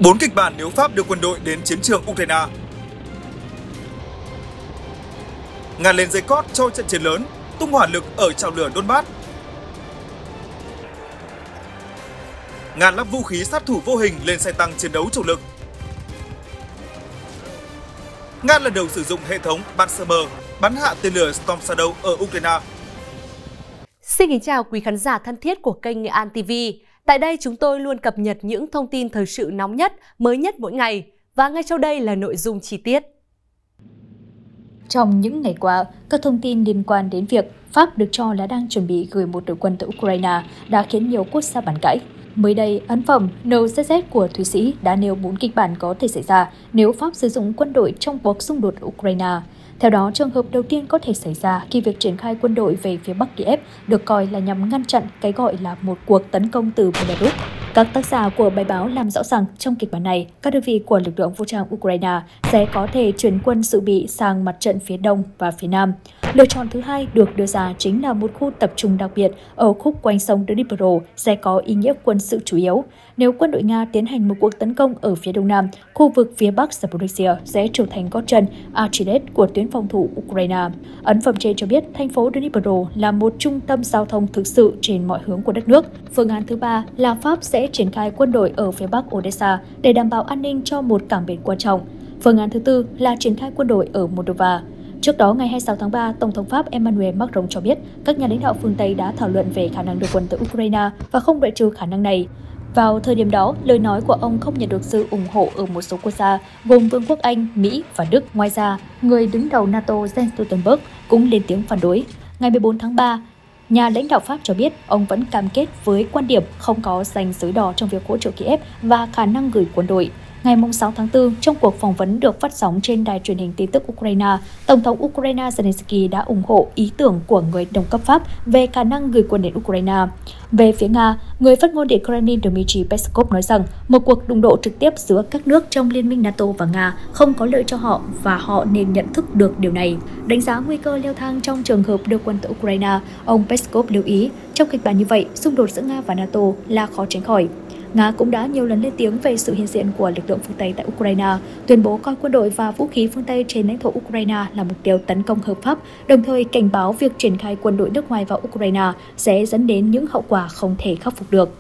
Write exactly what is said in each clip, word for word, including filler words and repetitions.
Bốn kịch bản nếu Pháp đưa quân đội đến chiến trường Ukraine. Nga lên dây cót cho trận chiến lớn, tung hỏa lực ở chảo lửa Donbass. Nga lắp vũ khí sát thủ vô hình lên xe tăng chiến đấu chủ lực. Nga lần đầu sử dụng hệ thống Pantsir bắn hạ tên lửa Storm Shadow ở Ukraine. Xin kính chào quý khán giả thân thiết của kênh Nghệ An ti vi. Tại đây chúng tôi luôn cập nhật những thông tin thời sự nóng nhất, mới nhất mỗi ngày. Và ngay sau đây là nội dung chi tiết. Trong những ngày qua, các thông tin liên quan đến việc Pháp được cho là đang chuẩn bị gửi một đội quân tới Ukraine đã khiến nhiều quốc gia bàn cãi. Mới đây, ấn phẩm en zét zét của Thụy Sĩ đã nêu bốn kịch bản có thể xảy ra nếu Pháp sử dụng quân đội trong cuộc xung đột ở Ukraine. Theo đó, trường hợp đầu tiên có thể xảy ra khi việc triển khai quân đội về phía Bắc Kiev được coi là nhằm ngăn chặn cái gọi là một cuộc tấn công từ Belarus. Các tác giả của bài báo làm rõ rằng trong kịch bản này, các đơn vị của lực lượng vũ trang Ukraine sẽ có thể chuyển quân dự bị sang mặt trận phía Đông và phía Nam. Lựa chọn thứ hai được đưa ra chính là một khu tập trung đặc biệt ở khúc quanh sông Dnipro sẽ có ý nghĩa quân sự chủ yếu. Nếu quân đội Nga tiến hành một cuộc tấn công ở phía Đông Nam, khu vực phía Bắc Zaporizhia sẽ trở thành gót chân Achilles của tuyến phòng thủ Ukraine. Ấn phẩm trên cho biết thành phố Dnipro là một trung tâm giao thông thực sự trên mọi hướng của đất nước. Phương án thứ ba là Pháp sẽ triển khai quân đội ở phía Bắc Odessa để đảm bảo an ninh cho một cảng biển quan trọng. Phương án thứ tư là triển khai quân đội ở Moldova. Trước đó, ngày hai mươi sáu tháng ba, Tổng thống Pháp Emmanuel Macron cho biết các nhà lãnh đạo phương Tây đã thảo luận về khả năng đưa quân tới Ukraine và không loại trừ khả năng này. Vào thời điểm đó, lời nói của ông không nhận được sự ủng hộ ở một số quốc gia, gồm Vương quốc Anh, Mỹ và Đức. Ngoài ra, người đứng đầu NATO Jens Stoltenberg cũng lên tiếng phản đối. Ngày mười bốn tháng ba, nhà lãnh đạo Pháp cho biết ông vẫn cam kết với quan điểm không có ranh giới đỏ trong việc hỗ trợ Kiev và khả năng gửi quân đội. Ngày sáu tháng tư, trong cuộc phỏng vấn được phát sóng trên đài truyền hình tin tức Ukraine, Tổng thống Ukraine Zelensky đã ủng hộ ý tưởng của người đồng cấp Pháp về khả năng gửi quân đến Ukraine. Về phía Nga, người phát ngôn Điện Kremlin Dmitry Peskov nói rằng một cuộc đụng độ trực tiếp giữa các nước trong Liên minh NATO và Nga không có lợi cho họ và họ nên nhận thức được điều này. Đánh giá nguy cơ leo thang trong trường hợp đưa quân tới Ukraine, ông Peskov lưu ý, trong kịch bản như vậy, xung đột giữa Nga và NATO là khó tránh khỏi. Nga cũng đã nhiều lần lên tiếng về sự hiện diện của lực lượng phương Tây tại Ukraine, tuyên bố coi quân đội và vũ khí phương Tây trên lãnh thổ Ukraine là mục tiêu tấn công hợp pháp, đồng thời cảnh báo việc triển khai quân đội nước ngoài vào Ukraine sẽ dẫn đến những hậu quả không thể khắc phục được.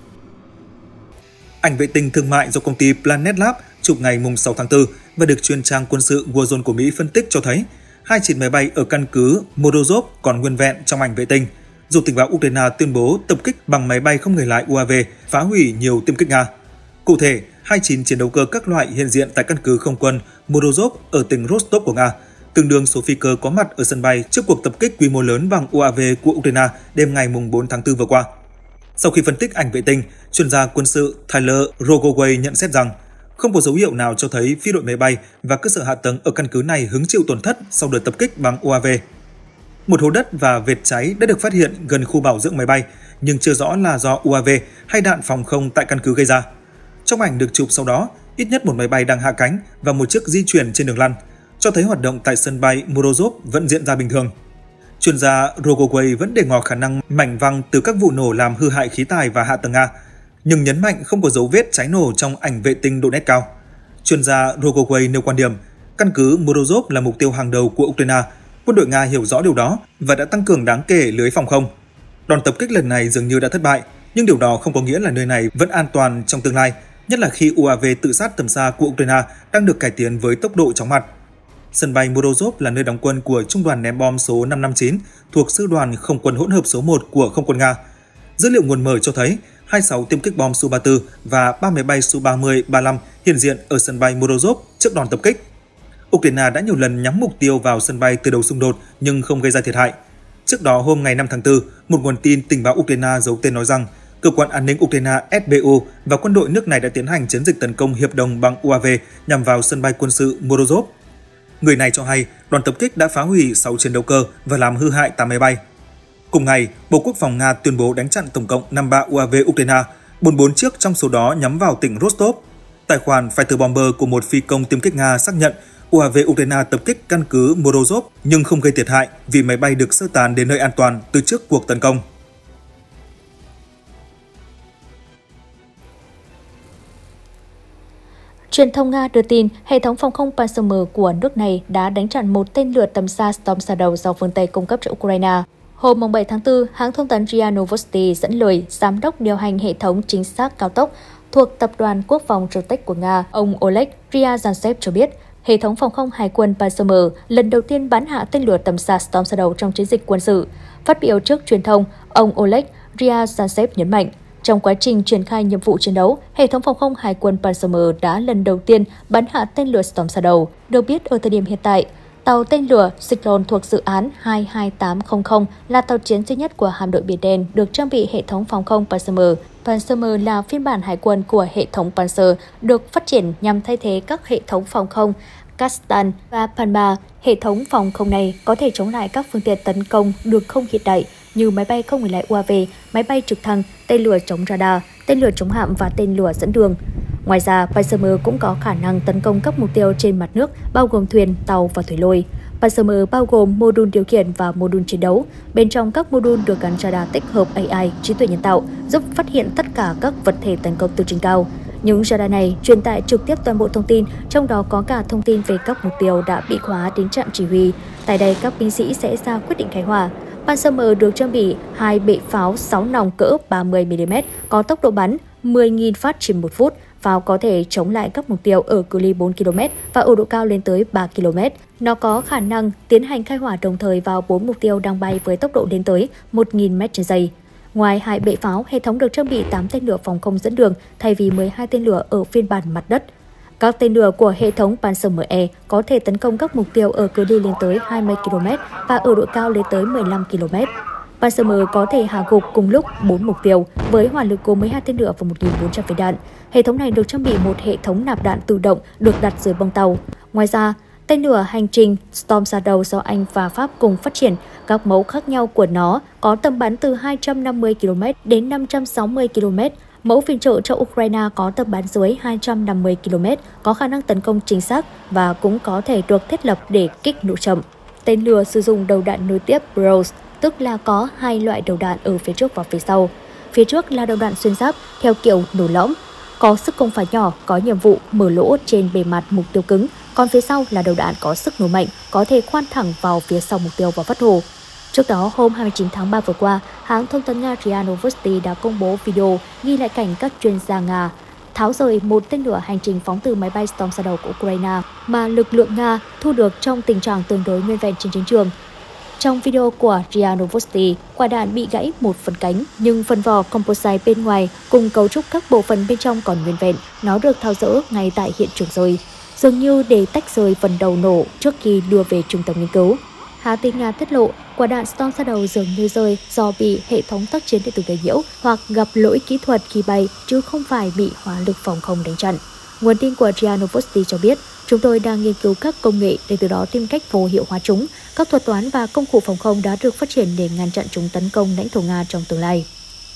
Ảnh vệ tinh thương mại do công ty Planet Labs chụp ngày sáu tháng tư và được chuyên trang quân sự Warzone của Mỹ phân tích cho thấy hai chiếc máy bay ở căn cứ Morozov còn nguyên vẹn trong ảnh vệ tinh. Dù tình báo Ukraine tuyên bố tập kích bằng máy bay không người lái u a vê phá hủy nhiều tiêm kích Nga. Cụ thể, hai mươi chín chiến đấu cơ các loại hiện diện tại căn cứ không quân Morozov ở tỉnh Rostov của Nga, tương đương số phi cơ có mặt ở sân bay trước cuộc tập kích quy mô lớn bằng u a vê của Ukraine đêm ngày bốn tháng tư vừa qua. Sau khi phân tích ảnh vệ tinh, chuyên gia quân sự Tyler Rogoway nhận xét rằng không có dấu hiệu nào cho thấy phi đội máy bay và cơ sở hạ tầng ở căn cứ này hứng chịu tổn thất sau đợt tập kích bằng u a vê. Một hố đất và vệt cháy đã được phát hiện gần khu bảo dưỡng máy bay, nhưng chưa rõ là do u a vê hay đạn phòng không tại căn cứ gây ra. Trong ảnh được chụp sau đó, ít nhất một máy bay đang hạ cánh và một chiếc di chuyển trên đường lăn, cho thấy hoạt động tại sân bay Morozov vẫn diễn ra bình thường. Chuyên gia Rogoway vẫn để ngỏ khả năng mảnh văng từ các vụ nổ làm hư hại khí tài và hạ tầng Nga, nhưng nhấn mạnh không có dấu vết cháy nổ trong ảnh vệ tinh độ nét cao. Chuyên gia Rogoway nêu quan điểm, căn cứ Morozov là mục tiêu hàng đầu của Ukraine. Quân đội Nga hiểu rõ điều đó và đã tăng cường đáng kể lưới phòng không. Đòn tập kích lần này dường như đã thất bại, nhưng điều đó không có nghĩa là nơi này vẫn an toàn trong tương lai, nhất là khi u a vê tự sát tầm xa của Ukraine đang được cải tiến với tốc độ chóng mặt. Sân bay Morozov là nơi đóng quân của Trung đoàn ném bom số năm năm chín thuộc Sư đoàn Không quân hỗn hợp số một của Không quân Nga. Dữ liệu nguồn mở cho thấy hai mươi sáu tiêm kích bom Su ba mươi tư và ba máy bay Su ba mươi, ba mươi lăm hiện diện ở sân bay Morozov trước đòn tập kích. Ukraine đã nhiều lần nhắm mục tiêu vào sân bay từ đầu xung đột nhưng không gây ra thiệt hại. Trước đó, hôm ngày năm tháng tư, một nguồn tin tình báo Ukraine giấu tên nói rằng cơ quan an ninh Ukraine ét bê u và quân đội nước này đã tiến hành chiến dịch tấn công hiệp đồng bằng u a vê nhằm vào sân bay quân sự Morozov. Người này cho hay đòn tập kích đã phá hủy sáu chiến đấu cơ và làm hư hại tám máy bay. Cùng ngày, Bộ Quốc phòng Nga tuyên bố đánh chặn tổng cộng năm mươi ba u a vê Ukraine, bốn mươi bốn chiếc trong số đó nhắm vào tỉnh Rostov. Tài khoản Fighter Bomber của một phi công tiêm kích Nga xác nhận u a vê Ukraine tập kích căn cứ Morozov nhưng không gây thiệt hại vì máy bay được sơ tán đến nơi an toàn từ trước cuộc tấn công. Truyền thông Nga đưa tin hệ thống phòng không Pantsir của nước này đã đánh chặn một tên lửa tầm xa Storm Shadow do phương Tây cung cấp cho Ukraine. Hôm bảy tháng tư, hãng thông tấn rê i a Novosti dẫn lời giám đốc điều hành hệ thống chính xác cao tốc thuộc Tập đoàn Quốc phòng Rostec của Nga, ông Oleg Ryazantsev cho biết, hệ thống phòng không hải quân Pantsir lần đầu tiên bắn hạ tên lửa tầm xa Storm Shadow trong chiến dịch quân sự. Phát biểu trước truyền thông, ông Oleg Ryazantsev nhấn mạnh, trong quá trình triển khai nhiệm vụ chiến đấu, hệ thống phòng không hải quân Pantsir đã lần đầu tiên bắn hạ tên lửa Storm Shadow. Được biết ở thời điểm hiện tại, tàu tên lửa Cyclone thuộc dự án hai hai tám không không là tàu chiến duy nhất của hạm đội Biển Đen được trang bị hệ thống phòng không Pantsir. Pantsir là phiên bản hải quân của hệ thống Pantsir được phát triển nhằm thay thế các hệ thống phòng không Kastan và Panma. Hệ thống phòng không này có thể chống lại các phương tiện tấn công đường không hiện đại như máy bay không người lái u a vê, máy bay trực thăng, tên lửa chống radar, tên lửa chống hạm và tên lửa dẫn đường. Ngoài ra, Pantsir cũng có khả năng tấn công các mục tiêu trên mặt nước, bao gồm thuyền, tàu và thủy lôi. Pantsir bao gồm mô đun điều khiển và mô đun chiến đấu. Bên trong các mô đun được gắn radar tích hợp a i, trí tuệ nhân tạo, giúp phát hiện tất cả các vật thể tấn công từ trên cao. Những radar này truyền tải trực tiếp toàn bộ thông tin, trong đó có cả thông tin về các mục tiêu đã bị khóa đến trạm chỉ huy. Tại đây, các binh sĩ sẽ ra quyết định khai hỏa. Pantsir được trang bị hai bệ pháo sáu nòng cỡ ba mươi mi li mét có tốc độ bắn mười nghìn phát trên một phút. Pháo có thể chống lại các mục tiêu ở cự ly bốn ki lô mét và ở độ cao lên tới ba ki lô mét. Nó có khả năng tiến hành khai hỏa đồng thời vào bốn mục tiêu đang bay với tốc độ lên tới một nghìn mét trên giây. Ngoài hai bệ pháo, hệ thống được trang bị tám tên lửa phòng không dẫn đường thay vì mười hai tên lửa ở phiên bản mặt đất. Các tên lửa của hệ thống Pantsir E có thể tấn công các mục tiêu ở cự ly lên tới hai mươi ki lô mét và ở độ cao lên tới mười lăm ki lô mét. Pantsir có thể hạ gục cùng lúc bốn mục tiêu với hỏa lực gồm mười hai tên lửa và một nghìn bốn trăm viên đạn. Hệ thống này được trang bị một hệ thống nạp đạn tự động được đặt dưới bông tàu. Ngoài ra, tên lửa hành trình Storm Shadow do Anh và Pháp cùng phát triển, các mẫu khác nhau của nó có tầm bắn từ hai trăm năm mươi ki lô mét đến năm trăm sáu mươi ki lô mét. Mẫu viện trợ cho Ukraine có tầm bắn dưới hai trăm năm mươi ki lô mét, có khả năng tấn công chính xác và cũng có thể được thiết lập để kích nổ chậm. Tên lửa sử dụng đầu đạn nối tiếp Brose, tức là có hai loại đầu đạn ở phía trước và phía sau. Phía trước là đầu đạn xuyên giáp theo kiểu nổ lõm, có sức công phá nhỏ, có nhiệm vụ mở lỗ trên bề mặt mục tiêu cứng, còn phía sau là đầu đạn có sức nổ mạnh, có thể khoan thẳng vào phía sau mục tiêu và phát nổ. Trước đó, hôm hai mươi chín tháng ba vừa qua, hãng thông tấn Nga rê i a Novosti đã công bố video ghi lại cảnh các chuyên gia Nga tháo rời một tên lửa hành trình phóng từ máy bay Storm Shadow của Ukraine mà lực lượng Nga thu được trong tình trạng tương đối nguyên vẹn trên chiến trường. Trong video của rê i a Novosti, quả đạn bị gãy một phần cánh, nhưng phần vỏ composite bên ngoài cùng cấu trúc các bộ phận bên trong còn nguyên vẹn. Nó được tháo dỡ ngay tại hiện trường rơi, dường như để tách rời phần đầu nổ trước khi đưa về trung tâm nghiên cứu. Hãng tin Nga tiết lộ, quả đạn Storm Shadow dường như rơi do bị hệ thống tác chiến điện tử gây nhiễu hoặc gặp lỗi kỹ thuật khi bay, chứ không phải bị hỏa lực phòng không đánh chặn. Nguồn tin của rê i a Novosti cho biết, chúng tôi đang nghiên cứu các công nghệ để từ đó tìm cách vô hiệu hóa chúng. Các thuật toán và công cụ phòng không đã được phát triển để ngăn chặn chúng tấn công lãnh thổ Nga trong tương lai.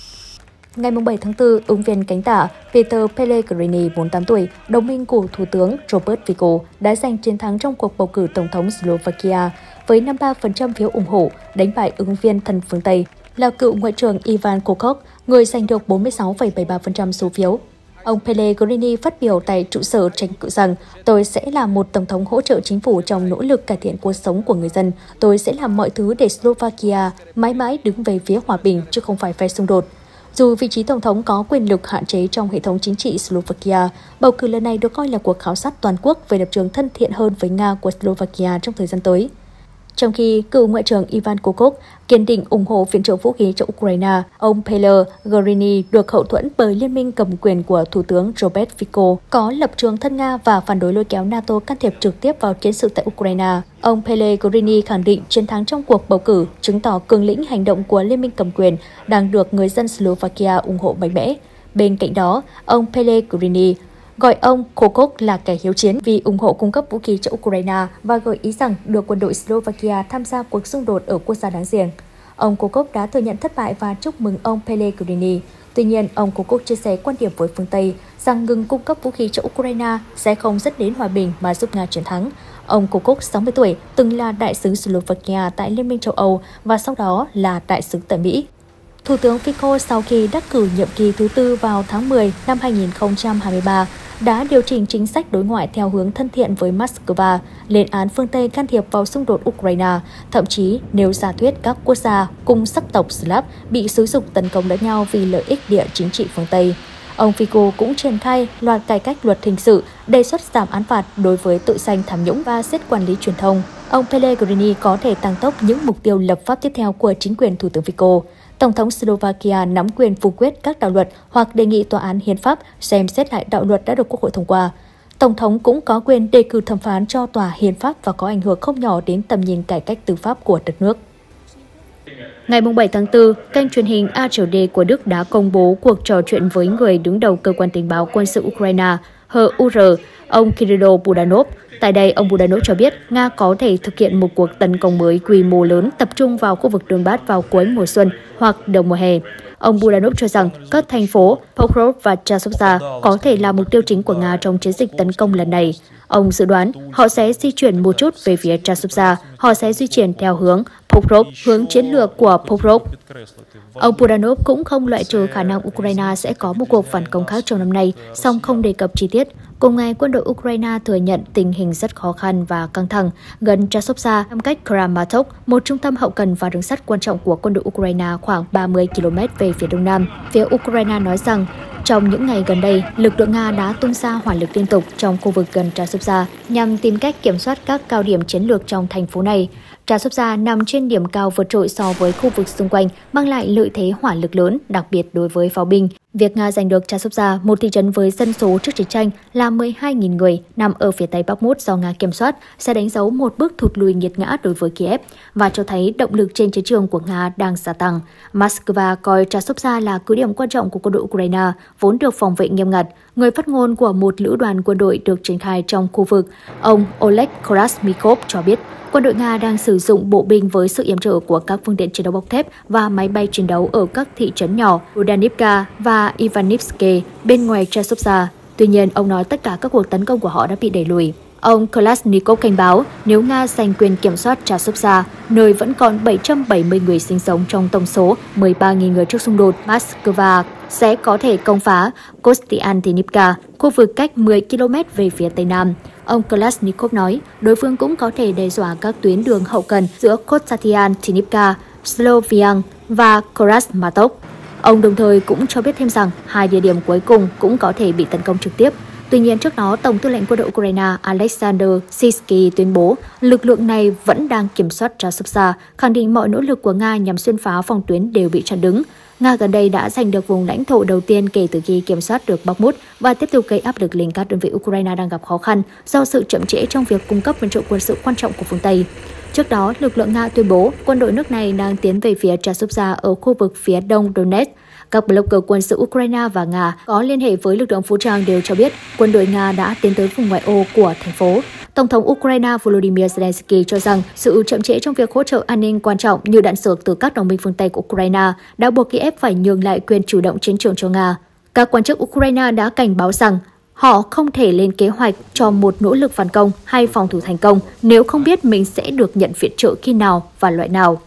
Ngày bảy tháng tư, ứng viên cánh tả Peter Pellegrini, bốn mươi tám tuổi, đồng minh của Thủ tướng Robert Fico, đã giành chiến thắng trong cuộc bầu cử Tổng thống Slovakia với năm mươi ba phần trăm phiếu ủng hộ, đánh bại ứng viên thân phương Tây là cựu Ngoại trưởng Ivan Kokok, người giành được bốn mươi sáu phẩy bảy mươi ba phần trăm số phiếu. Ông Pellegrini phát biểu tại trụ sở tranh cử rằng, tôi sẽ là một tổng thống hỗ trợ chính phủ trong nỗ lực cải thiện cuộc sống của người dân. Tôi sẽ làm mọi thứ để Slovakia mãi mãi đứng về phía hòa bình chứ không phải phe xung đột. Dù vị trí tổng thống có quyền lực hạn chế trong hệ thống chính trị Slovakia, bầu cử lần này được coi là cuộc khảo sát toàn quốc về lập trường thân thiện hơn với Nga của Slovakia trong thời gian tới. Trong khi cựu Ngoại trưởng Ivan Kokok kiên định ủng hộ viện trợ vũ khí cho Ukraine, ông Pellegrini được hậu thuẫn bởi liên minh cầm quyền của Thủ tướng Robert Fico, có lập trường thân Nga và phản đối lôi kéo NATO can thiệp trực tiếp vào chiến sự tại Ukraine. Ông Pellegrini khẳng định chiến thắng trong cuộc bầu cử chứng tỏ cường lĩnh hành động của liên minh cầm quyền đang được người dân Slovakia ủng hộ mạnh mẽ. Bên cạnh đó, ông Pellegrini gọi ông Kokok là kẻ hiếu chiến vì ủng hộ cung cấp vũ khí cho Ukraine và gợi ý rằng đưa quân đội Slovakia tham gia cuộc xung đột ở quốc gia láng giềng. Ông Kokok đã thừa nhận thất bại và chúc mừng ông Pellegrini. Tuy nhiên, ông Kokok chia sẻ quan điểm với phương Tây rằng ngừng cung cấp vũ khí cho Ukraine sẽ không dẫn đến hòa bình mà giúp Nga chiến thắng. Ông Kokok, sáu mươi tuổi, từng là đại sứ Slovakia tại Liên minh châu Âu và sau đó là đại sứ tại Mỹ. Thủ tướng Fico sau khi đắc cử nhiệm kỳ thứ tư vào tháng mười năm hai nghìn không trăm hai mươi ba đã điều chỉnh chính sách đối ngoại theo hướng thân thiện với Moscow, lên án phương Tây can thiệp vào xung đột Ukraine, thậm chí nêu giả thuyết các quốc gia cùng sắc tộc Slav bị xúi giục tấn công lẫn nhau vì lợi ích địa chính trị phương Tây. Ông Fico cũng triển khai loạt cải cách luật hình sự, đề xuất giảm án phạt đối với tội danh tham nhũng và siết quản lý truyền thông. Ông Pellegrini có thể tăng tốc những mục tiêu lập pháp tiếp theo của chính quyền Thủ tướng Fico. Tổng thống Slovakia nắm quyền phủ quyết các đạo luật hoặc đề nghị tòa án hiến pháp xem xét lại đạo luật đã được Quốc hội thông qua. Tổng thống cũng có quyền đề cử thẩm phán cho tòa hiến pháp và có ảnh hưởng không nhỏ đến tầm nhìn cải cách tư pháp của đất nước. Ngày bảy tháng tư, kênh truyền hình A D của Đức đã công bố cuộc trò chuyện với người đứng đầu cơ quan tình báo quân sự Ukraine, H U R, ông Kirill Budanov. Tại đây, ông Budanov cho biết Nga có thể thực hiện một cuộc tấn công mới quy mô lớn tập trung vào khu vực Donbass vào cuối mùa xuân hoặc đầu mùa hè. Ông Budanov cho rằng các thành phố Pokrovsk và Chasiv có thể là mục tiêu chính của Nga trong chiến dịch tấn công lần này. Ông dự đoán họ sẽ di chuyển một chút về phía Chasiv, họ sẽ di chuyển theo hướng Pokrovsk, hướng chiến lược của Pokrovsk. Ông Budanov cũng không loại trừ khả năng Ukraine sẽ có một cuộc phản công khác trong năm nay, song không đề cập chi tiết. Cùng ngày, quân đội Ukraine thừa nhận tình hình rất khó khăn và căng thẳng gần Chasiv, nằm cách Kramatorsk, một trung tâm hậu cần và đường sắt quan trọng của quân đội Ukraine khoảng ba mươi ki lô mét về phía đông nam. Phía Ukraine nói rằng trong những ngày gần đây, lực lượng Nga đã tung ra hỏa lực liên tục trong khu vực gần Chasiv nhằm tìm cách kiểm soát các cao điểm chiến lược trong thành phố này. Chasiv nằm trên điểm cao vượt trội so với khu vực xung quanh, mang lại lợi thế hỏa lực lớn, đặc biệt đối với pháo binh. Việc Nga giành được Chasiv, một thị trấn với dân số trước chiến tranh là mười hai nghìn người, nằm ở phía tây Bakhmut do Nga kiểm soát, sẽ đánh dấu một bước thụt lùi nghiệt ngã đối với Kiev và cho thấy động lực trên chiến trường của Nga đang gia tăng. Moscow coi Chasiv là cứ điểm quan trọng của quân đội Ukraine, vốn được phòng vệ nghiêm ngặt. Người phát ngôn của một lữ đoàn quân đội được triển khai trong khu vực, ông Oleg Krasnikov cho biết, quân đội Nga đang sử dụng bộ binh với sự yểm trợ của các phương tiện chiến đấu bọc thép và máy bay chiến đấu ở các thị trấn nhỏ Rudanivka và Ivanivske bên ngoài Chasiv. Tuy nhiên, ông nói tất cả các cuộc tấn công của họ đã bị đẩy lùi. Ông Kalashnikov cảnh báo nếu Nga giành quyền kiểm soát Chasiv, nơi vẫn còn bảy trăm bảy mươi người sinh sống trong tổng số mười ba nghìn người trước xung đột, Moscow sẽ có thể công phá Kostiantynivka, khu vực cách mười ki lô mét về phía tây nam. Ông Kalashnikov nói đối phương cũng có thể đe dọa các tuyến đường hậu cần giữa Kostiantynivka, Sloviansk và Kramatorsk. Ông đồng thời cũng cho biết thêm rằng hai địa điểm cuối cùng cũng có thể bị tấn công trực tiếp. Tuy nhiên, trước đó, Tổng tư lệnh quân đội Ukraine Alexander Syrskyi tuyên bố lực lượng này vẫn đang kiểm soát Chasiv, khẳng định mọi nỗ lực của Nga nhằm xuyên phá phòng tuyến đều bị chặn đứng. Nga gần đây đã giành được vùng lãnh thổ đầu tiên kể từ khi kiểm soát được Bakhmut và tiếp tục gây áp lực lên các đơn vị Ukraine đang gặp khó khăn do sự chậm trễ trong việc cung cấp viện trợ quân sự quan trọng của phương Tây. Trước đó, lực lượng Nga tuyên bố quân đội nước này đang tiến về phía Chasiv ở khu vực phía đông Donetsk. Các blogger quân sự Ukraine và Nga có liên hệ với lực lượng vũ trang đều cho biết quân đội Nga đã tiến tới vùng ngoại ô của thành phố. Tổng thống Ukraine Volodymyr Zelensky cho rằng sự chậm trễ trong việc hỗ trợ an ninh quan trọng như đạn dược từ các đồng minh phương Tây của Ukraine đã buộc Kiev phải nhường lại quyền chủ động chiến trường cho Nga. Các quan chức Ukraine đã cảnh báo rằng họ không thể lên kế hoạch cho một nỗ lực phản công hay phòng thủ thành công nếu không biết mình sẽ được nhận viện trợ khi nào và loại nào.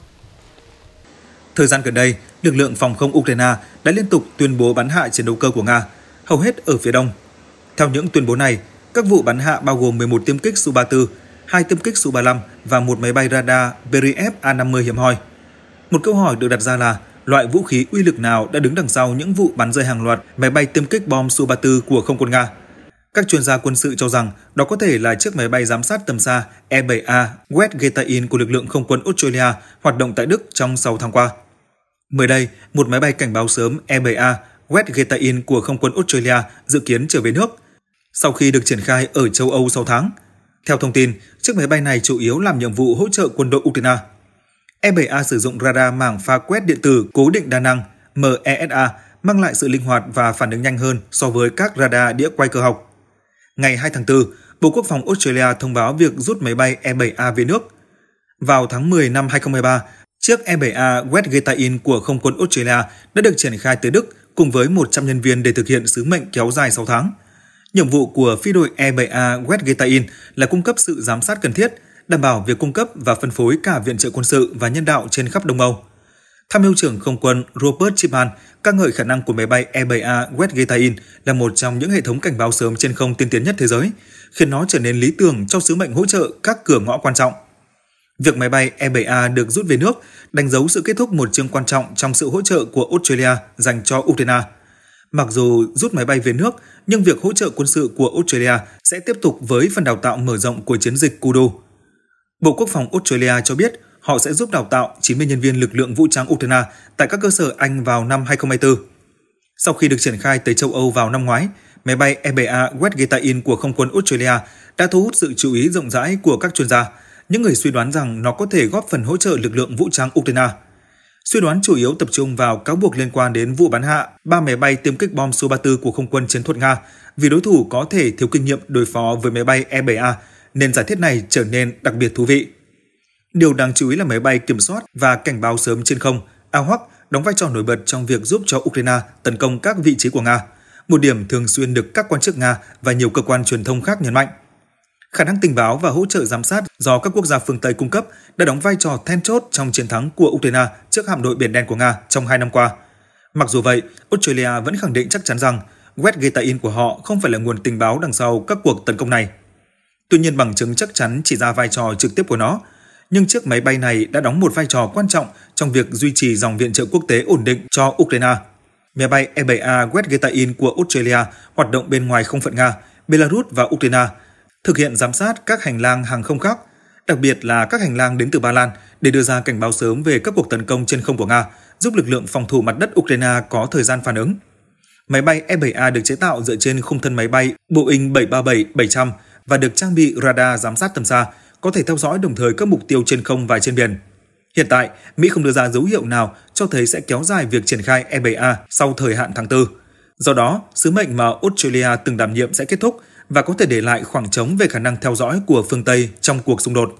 Thời gian gần đây, lực lượng phòng không Ukraine đã liên tục tuyên bố bắn hạ chiến đấu cơ của Nga, hầu hết ở phía đông. Theo những tuyên bố này, các vụ bắn hạ bao gồm mười một tiêm kích Su ba mươi tư, hai tiêm kích Su ba mươi lăm và một máy bay radar Beriev A năm mươi hiếm hoi. Một câu hỏi được đặt ra là loại vũ khí uy lực nào đã đứng đằng sau những vụ bắn rơi hàng loạt máy bay tiêm kích bom Su ba mươi tư của không quân Nga? Các chuyên gia quân sự cho rằng đó có thể là chiếc máy bay giám sát tầm xa E bảy A Westgetain của lực lượng không quân Australia hoạt động tại Đức trong sáu tháng qua. Mới đây, một máy bay cảnh báo sớm E bảy A Westgetain của không quân Australia dự kiến trở về nước sau khi được triển khai ở châu Âu sáu tháng. Theo thông tin, chiếc máy bay này chủ yếu làm nhiệm vụ hỗ trợ quân đội Ukraine. E bảy A sử dụng radar mảng pha quét điện tử cố định đa năng M E S A, mang lại sự linh hoạt và phản ứng nhanh hơn so với các radar đĩa quay cơ học. Ngày hai tháng tư, Bộ Quốc phòng Australia thông báo việc rút máy bay E bảy A về nước. Vào tháng mười năm hai không hai ba, chiếc E bảy A Westgetain của không quân Australia đã được triển khai tới Đức cùng với một trăm nhân viên để thực hiện sứ mệnh kéo dài sáu tháng. Nhiệm vụ của phi đội E bảy A Westgetain là cung cấp sự giám sát cần thiết, đảm bảo việc cung cấp và phân phối cả viện trợ quân sự và nhân đạo trên khắp Đông Âu. Tham mưu trưởng không quân Robert Chipman ca ngợi khả năng của máy bay E bảy A Westgatein là một trong những hệ thống cảnh báo sớm trên không tiên tiến nhất thế giới, khiến nó trở nên lý tưởng trong sứ mệnh hỗ trợ các cửa ngõ quan trọng. Việc máy bay E bảy A được rút về nước đánh dấu sự kết thúc một chương quan trọng trong sự hỗ trợ của Australia dành cho Ukraine. Mặc dù rút máy bay về nước, nhưng việc hỗ trợ quân sự của Australia sẽ tiếp tục với phần đào tạo mở rộng của chiến dịch Kudu. Bộ Quốc phòng Australia cho biết họ sẽ giúp đào tạo chín mươi nhân viên lực lượng vũ trang Ukraine tại các cơ sở Anh vào năm hai không hai tư. Sau khi được triển khai tới châu Âu vào năm ngoái, máy bay E bảy A Westgatein của không quân Australia đã thu hút sự chú ý rộng rãi của các chuyên gia, những người suy đoán rằng nó có thể góp phần hỗ trợ lực lượng vũ trang Ukraine. Suy đoán chủ yếu tập trung vào cáo buộc liên quan đến vụ bắn hạ ba máy bay tiêm kích bom số ba mươi tư của không quân chiến thuật Nga vì đối thủ có thể thiếu kinh nghiệm đối phó với máy bay E bảy A, nên giả thiết này trở nên đặc biệt thú vị. Điều đáng chú ý là máy bay kiểm soát và cảnh báo sớm trên không A W A C đóng vai trò nổi bật trong việc giúp cho Ukraine tấn công các vị trí của Nga, một điểm thường xuyên được các quan chức Nga và nhiều cơ quan truyền thông khác nhấn mạnh. Khả năng tình báo và hỗ trợ giám sát do các quốc gia phương Tây cung cấp đã đóng vai trò then chốt trong chiến thắng của Ukraine trước hạm đội Biển Đen của Nga trong hai năm qua. Mặc dù vậy, Australia vẫn khẳng định chắc chắn rằng Westgatein của họ không phải là nguồn tình báo đằng sau các cuộc tấn công này. Tuy nhiên, bằng chứng chắc chắn chỉ ra vai trò trực tiếp của nó, nhưng chiếc máy bay này đã đóng một vai trò quan trọng trong việc duy trì dòng viện trợ quốc tế ổn định cho Ukraine. Máy bay E bảy A Westgatein của Australia hoạt động bên ngoài không phận Nga, Belarus và Ukraine, thực hiện giám sát các hành lang hàng không khác, đặc biệt là các hành lang đến từ Ba Lan để đưa ra cảnh báo sớm về các cuộc tấn công trên không của Nga, giúp lực lượng phòng thủ mặt đất Ukraine có thời gian phản ứng. Máy bay E bảy A được chế tạo dựa trên khung thân máy bay Boeing bảy ba bảy bảy trăm và được trang bị radar giám sát tầm xa, có thể theo dõi đồng thời các mục tiêu trên không và trên biển. Hiện tại, Mỹ không đưa ra dấu hiệu nào cho thấy sẽ kéo dài việc triển khai E bảy A sau thời hạn tháng tư. Do đó, sứ mệnh mà Australia từng đảm nhiệm sẽ kết thúc và có thể để lại khoảng trống về khả năng theo dõi của phương Tây trong cuộc xung đột.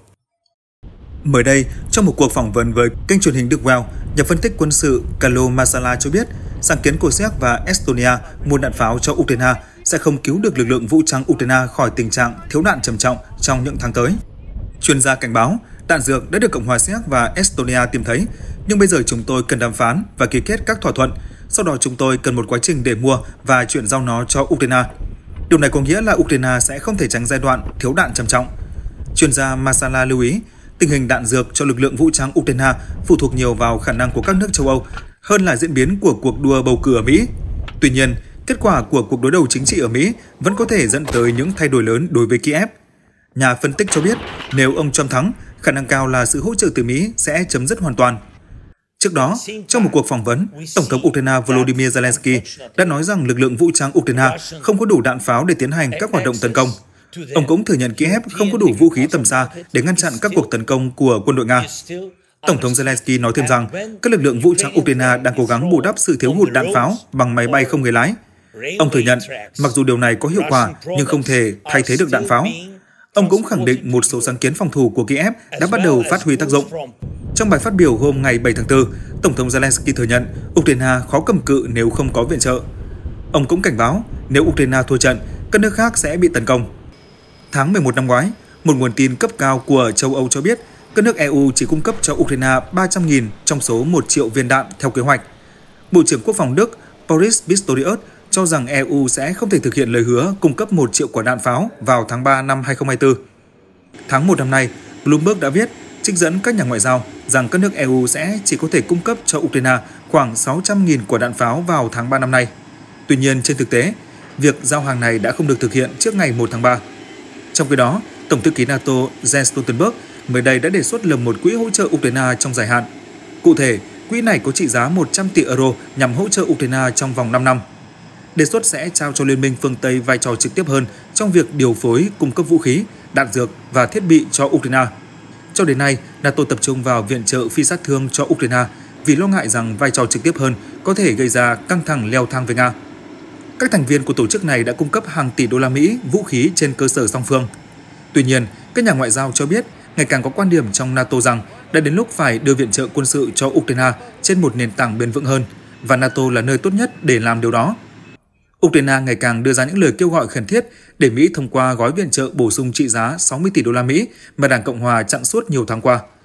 Mới đây, trong một cuộc phỏng vấn với kênh truyền hình Đức Well, nhà phân tích quân sự Carlo Masala cho biết sáng kiến của Séc và Estonia mua đạn pháo cho Ukraine sẽ không cứu được lực lượng vũ trang Ukraine khỏi tình trạng thiếu đạn trầm trọng trong những tháng tới. Chuyên gia cảnh báo, đạn dược đã được Cộng hòa Séc và Estonia tìm thấy, nhưng bây giờ chúng tôi cần đàm phán và ký kết các thỏa thuận, sau đó chúng tôi cần một quá trình để mua và chuyển giao nó cho Ukraine. Điều này có nghĩa là Ukraine sẽ không thể tránh giai đoạn thiếu đạn trầm trọng. Chuyên gia Masala lưu ý, tình hình đạn dược cho lực lượng vũ trang Ukraine phụ thuộc nhiều vào khả năng của các nước châu Âu hơn là diễn biến của cuộc đua bầu cử ở Mỹ. Tuy nhiên, kết quả của cuộc đối đầu chính trị ở Mỹ vẫn có thể dẫn tới những thay đổi lớn đối với Kiev. Nhà phân tích cho biết, nếu ông Trump thắng, khả năng cao là sự hỗ trợ từ Mỹ sẽ chấm dứt hoàn toàn. Trước đó, trong một cuộc phỏng vấn, Tổng thống Ukraine Volodymyr Zelensky đã nói rằng lực lượng vũ trang Ukraine không có đủ đạn pháo để tiến hành các hoạt động tấn công. Ông cũng thừa nhận Kiev không có đủ vũ khí tầm xa để ngăn chặn các cuộc tấn công của quân đội Nga. Tổng thống Zelensky nói thêm rằng các lực lượng vũ trang Ukraine đang cố gắng bù đắp sự thiếu hụt đạn pháo bằng máy bay không người lái. Ông thừa nhận, mặc dù điều này có hiệu quả nhưng không thể thay thế được đạn pháo. Ông cũng khẳng định một số sáng kiến phòng thủ của Kiev đã bắt đầu phát huy tác dụng. Trong bài phát biểu hôm ngày bảy tháng tư, Tổng thống Zelensky thừa nhận Ukraine khó cầm cự nếu không có viện trợ. Ông cũng cảnh báo nếu Ukraine thua trận, các nước khác sẽ bị tấn công. Tháng mười một năm ngoái, một nguồn tin cấp cao của châu Âu cho biết các nước E U chỉ cung cấp cho Ukraine ba trăm nghìn trong số một triệu viên đạn theo kế hoạch. Bộ trưởng Quốc phòng Đức Boris Pistorius cho rằng E U sẽ không thể thực hiện lời hứa cung cấp một triệu quả đạn pháo vào tháng ba năm hai không hai tư. Tháng một năm nay, Bloomberg đã viết, trích dẫn các nhà ngoại giao rằng các nước E U sẽ chỉ có thể cung cấp cho Ukraine khoảng sáu trăm nghìn quả đạn pháo vào tháng ba năm nay. Tuy nhiên, trên thực tế, việc giao hàng này đã không được thực hiện trước ngày một tháng ba. Trong khi đó, Tổng thư ký NATO Jens Stoltenberg mới đây đã đề xuất lập một quỹ hỗ trợ Ukraine trong dài hạn. Cụ thể, quỹ này có trị giá một trăm tỷ euro nhằm hỗ trợ Ukraine trong vòng năm năm. Đề xuất sẽ trao cho Liên minh phương Tây vai trò trực tiếp hơn trong việc điều phối, cung cấp vũ khí, đạn dược và thiết bị cho Ukraine. Cho đến nay, NATO tập trung vào viện trợ phi sát thương cho Ukraine vì lo ngại rằng vai trò trực tiếp hơn có thể gây ra căng thẳng leo thang với Nga. Các thành viên của tổ chức này đã cung cấp hàng tỷ đô la Mỹ vũ khí trên cơ sở song phương. Tuy nhiên, các nhà ngoại giao cho biết ngày càng có quan điểm trong NATO rằng đã đến lúc phải đưa viện trợ quân sự cho Ukraine trên một nền tảng bền vững hơn và NATO là nơi tốt nhất để làm điều đó. Ukraine ngày càng đưa ra những lời kêu gọi khẩn thiết để Mỹ thông qua gói viện trợ bổ sung trị giá sáu mươi tỷ đô la Mỹ mà Đảng Cộng hòa chặn suốt nhiều tháng qua.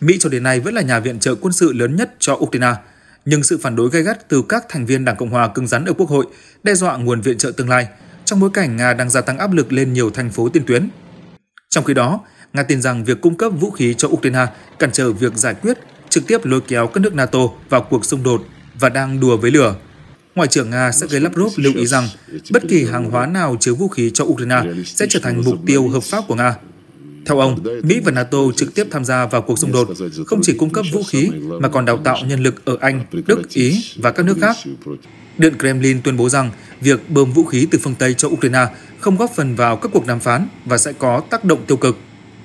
Mỹ cho đến nay vẫn là nhà viện trợ quân sự lớn nhất cho Ukraine, nhưng sự phản đối gay gắt từ các thành viên Đảng Cộng hòa cứng rắn ở Quốc hội đe dọa nguồn viện trợ tương lai, trong bối cảnh Nga đang gia tăng áp lực lên nhiều thành phố tiền tuyến. Trong khi đó, Nga tin rằng việc cung cấp vũ khí cho Ukraine cản trở việc giải quyết, trực tiếp lôi kéo các nước NATO vào cuộc xung đột và đang đùa với lửa. Ngoại trưởng Nga Sergei Lavrov lưu ý rằng bất kỳ hàng hóa nào chứa vũ khí cho Ukraine sẽ trở thành mục tiêu hợp pháp của Nga. Theo ông, Mỹ và NATO trực tiếp tham gia vào cuộc xung đột, không chỉ cung cấp vũ khí mà còn đào tạo nhân lực ở Anh, Đức, Ý và các nước khác. Điện Kremlin tuyên bố rằng việc bơm vũ khí từ phương Tây cho Ukraine không góp phần vào các cuộc đàm phán và sẽ có tác động tiêu cực.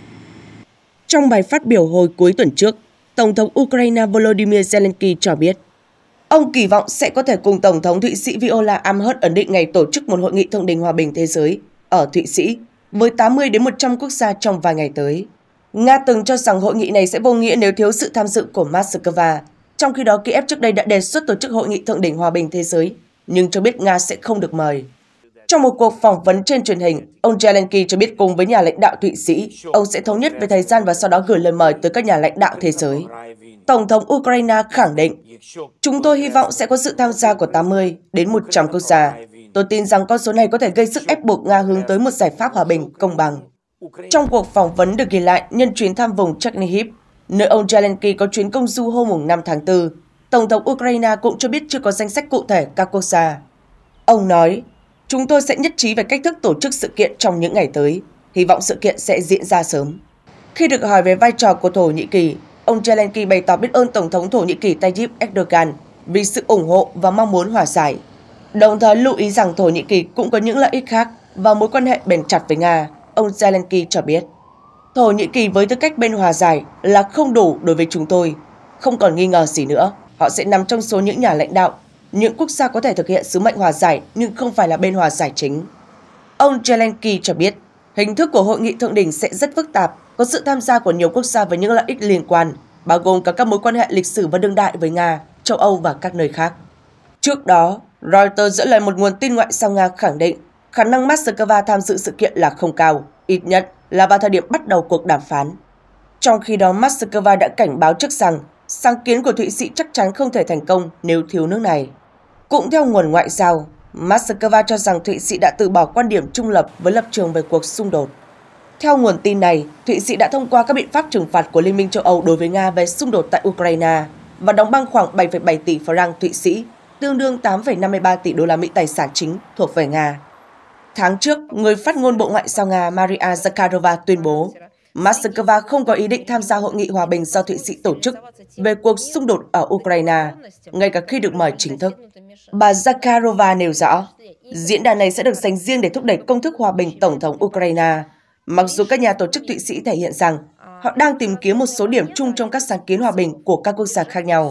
Trong bài phát biểu hồi cuối tuần trước, Tổng thống Ukraine Volodymyr Zelensky cho biết, ông kỳ vọng sẽ có thể cùng Tổng thống Thụy Sĩ Viola Amherst ấn định ngày tổ chức một hội nghị thượng đỉnh hòa bình thế giới ở Thụy Sĩ với tám mươi đến một trăm quốc gia trong vài ngày tới. Nga từng cho rằng hội nghị này sẽ vô nghĩa nếu thiếu sự tham dự của Moscow. Trong khi đó, Kiev trước đây đã đề xuất tổ chức hội nghị thượng đỉnh hòa bình thế giới, nhưng cho biết Nga sẽ không được mời. Trong một cuộc phỏng vấn trên truyền hình, ông Zelensky cho biết cùng với nhà lãnh đạo Thụy Sĩ, ông sẽ thống nhất về thời gian và sau đó gửi lời mời tới các nhà lãnh đạo thế giới. Tổng thống Ukraine khẳng định, chúng tôi hy vọng sẽ có sự tham gia của tám mươi đến một trăm quốc gia. Tôi tin rằng con số này có thể gây sức ép buộc Nga hướng tới một giải pháp hòa bình, công bằng. Trong cuộc phỏng vấn được ghi lại nhân chuyến thăm vùng Chernihiv, nơi ông Zelensky có chuyến công du hôm năm tháng tư, Tổng thống Ukraine cũng cho biết chưa có danh sách cụ thể các quốc gia. Ông nói, chúng tôi sẽ nhất trí về cách thức tổ chức sự kiện trong những ngày tới, hy vọng sự kiện sẽ diễn ra sớm. Khi được hỏi về vai trò của Thổ Nhĩ Kỳ, ông Zelensky bày tỏ biết ơn Tổng thống Thổ Nhĩ Kỳ Tayyip Erdogan vì sự ủng hộ và mong muốn hòa giải. Đồng thời lưu ý rằng Thổ Nhĩ Kỳ cũng có những lợi ích khác và mối quan hệ bền chặt với Nga, ông Zelensky cho biết. Thổ Nhĩ Kỳ với tư cách bên hòa giải là không đủ đối với chúng tôi. Không còn nghi ngờ gì nữa, họ sẽ nằm trong số những nhà lãnh đạo, những quốc gia có thể thực hiện sứ mệnh hòa giải nhưng không phải là bên hòa giải chính. Ông Zelensky cho biết, hình thức của hội nghị thượng đỉnh sẽ rất phức tạp, có sự tham gia của nhiều quốc gia với những lợi ích liên quan, bao gồm cả các mối quan hệ lịch sử và đương đại với Nga, châu Âu và các nơi khác. Trước đó, Reuters dẫn lời một nguồn tin ngoại giao Nga khẳng định khả năng Moscow tham dự sự kiện là không cao, ít nhất là vào thời điểm bắt đầu cuộc đàm phán. Trong khi đó, Moscow đã cảnh báo trước rằng sáng kiến của Thụy Sĩ chắc chắn không thể thành công nếu thiếu nước này. Cũng theo nguồn ngoại giao, Moscow cho rằng Thụy Sĩ đã từ bỏ quan điểm trung lập với lập trường về cuộc xung đột. Theo nguồn tin này, Thụy Sĩ đã thông qua các biện pháp trừng phạt của Liên minh châu Âu đối với Nga về xung đột tại Ukraine và đóng băng khoảng bảy phẩy bảy tỷ franc Thụy Sĩ, tương đương tám phẩy năm mươi ba tỷ đô la Mỹ tài sản chính thuộc về Nga. Tháng trước, người phát ngôn Bộ Ngoại giao Nga Maria Zakharova tuyên bố Moscow không có ý định tham gia hội nghị hòa bình do Thụy Sĩ tổ chức về cuộc xung đột ở Ukraine, ngay cả khi được mời chính thức. Bà Zakharova nêu rõ, diễn đàn này sẽ được dành riêng để thúc đẩy công thức hòa bình Tổng thống Ukraine, mặc dù các nhà tổ chức Thụy Sĩ thể hiện rằng họ đang tìm kiếm một số điểm chung trong các sáng kiến hòa bình của các quốc gia khác nhau.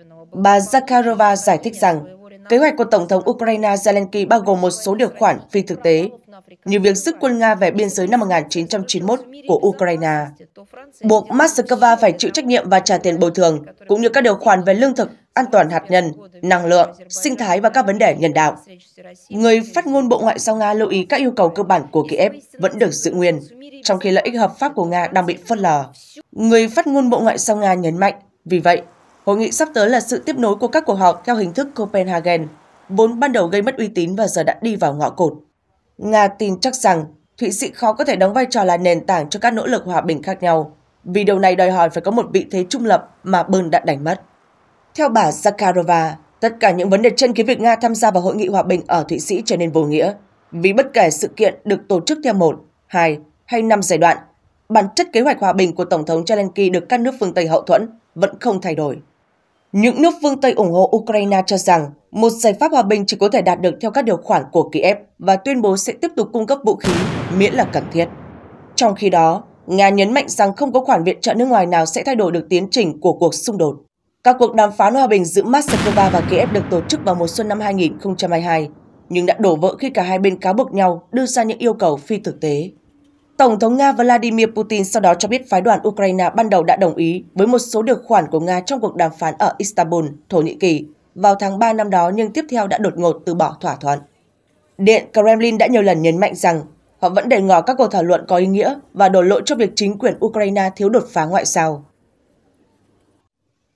Bà Zakharova giải thích rằng, kế hoạch của Tổng thống Ukraine Zelensky bao gồm một số điều khoản phi thực tế, như việc rút quân Nga về biên giới năm một nghìn chín trăm chín mươi mốt của Ukraine, buộc Moscow phải chịu trách nhiệm và trả tiền bồi thường, cũng như các điều khoản về lương thực, an toàn hạt nhân, năng lượng, sinh thái và các vấn đề nhân đạo. Người phát ngôn Bộ Ngoại giao Nga lưu ý các yêu cầu cơ bản của Kiev vẫn được giữ nguyên, trong khi lợi ích hợp pháp của Nga đang bị phớt lờ. Người phát ngôn Bộ Ngoại giao Nga nhấn mạnh, vì vậy, hội nghị sắp tới là sự tiếp nối của các cuộc họp theo hình thức Copenhagen, vốn ban đầu gây mất uy tín và giờ đã đi vào ngõ cụt. Nga tin chắc rằng Thụy Sĩ khó có thể đóng vai trò là nền tảng cho các nỗ lực hòa bình khác nhau, vì điều này đòi hỏi phải có một vị thế trung lập mà Bern đã đánh mất. Theo bà Zakharova, tất cả những vấn đề trên khiến việc Nga tham gia vào hội nghị hòa bình ở Thụy Sĩ trở nên vô nghĩa, vì bất kể sự kiện được tổ chức theo một, hai hay năm giai đoạn, bản chất kế hoạch hòa bình của Tổng thống Zelensky được các nước phương Tây hậu thuẫn vẫn không thay đổi. Những nước phương Tây ủng hộ Ukraine cho rằng một giải pháp hòa bình chỉ có thể đạt được theo các điều khoản của Kiev và tuyên bố sẽ tiếp tục cung cấp vũ khí miễn là cần thiết. Trong khi đó, Nga nhấn mạnh rằng không có khoản viện trợ nước ngoài nào sẽ thay đổi được tiến trình của cuộc xung đột. Các cuộc đàm phán hòa bình giữa Moscow và Kiev được tổ chức vào mùa xuân năm hai nghìn không trăm hai mươi hai, nhưng đã đổ vỡ khi cả hai bên cáo buộc nhau đưa ra những yêu cầu phi thực tế. Tổng thống Nga Vladimir Putin sau đó cho biết phái đoàn Ukraine ban đầu đã đồng ý với một số điều khoản của Nga trong cuộc đàm phán ở Istanbul, Thổ Nhĩ Kỳ, vào tháng ba năm đó nhưng tiếp theo đã đột ngột từ bỏ thỏa thuận. Điện Kremlin đã nhiều lần nhấn mạnh rằng họ vẫn để ngỏ các cuộc thảo luận có ý nghĩa và đổ lỗi cho việc chính quyền Ukraine thiếu đột phá ngoại giao.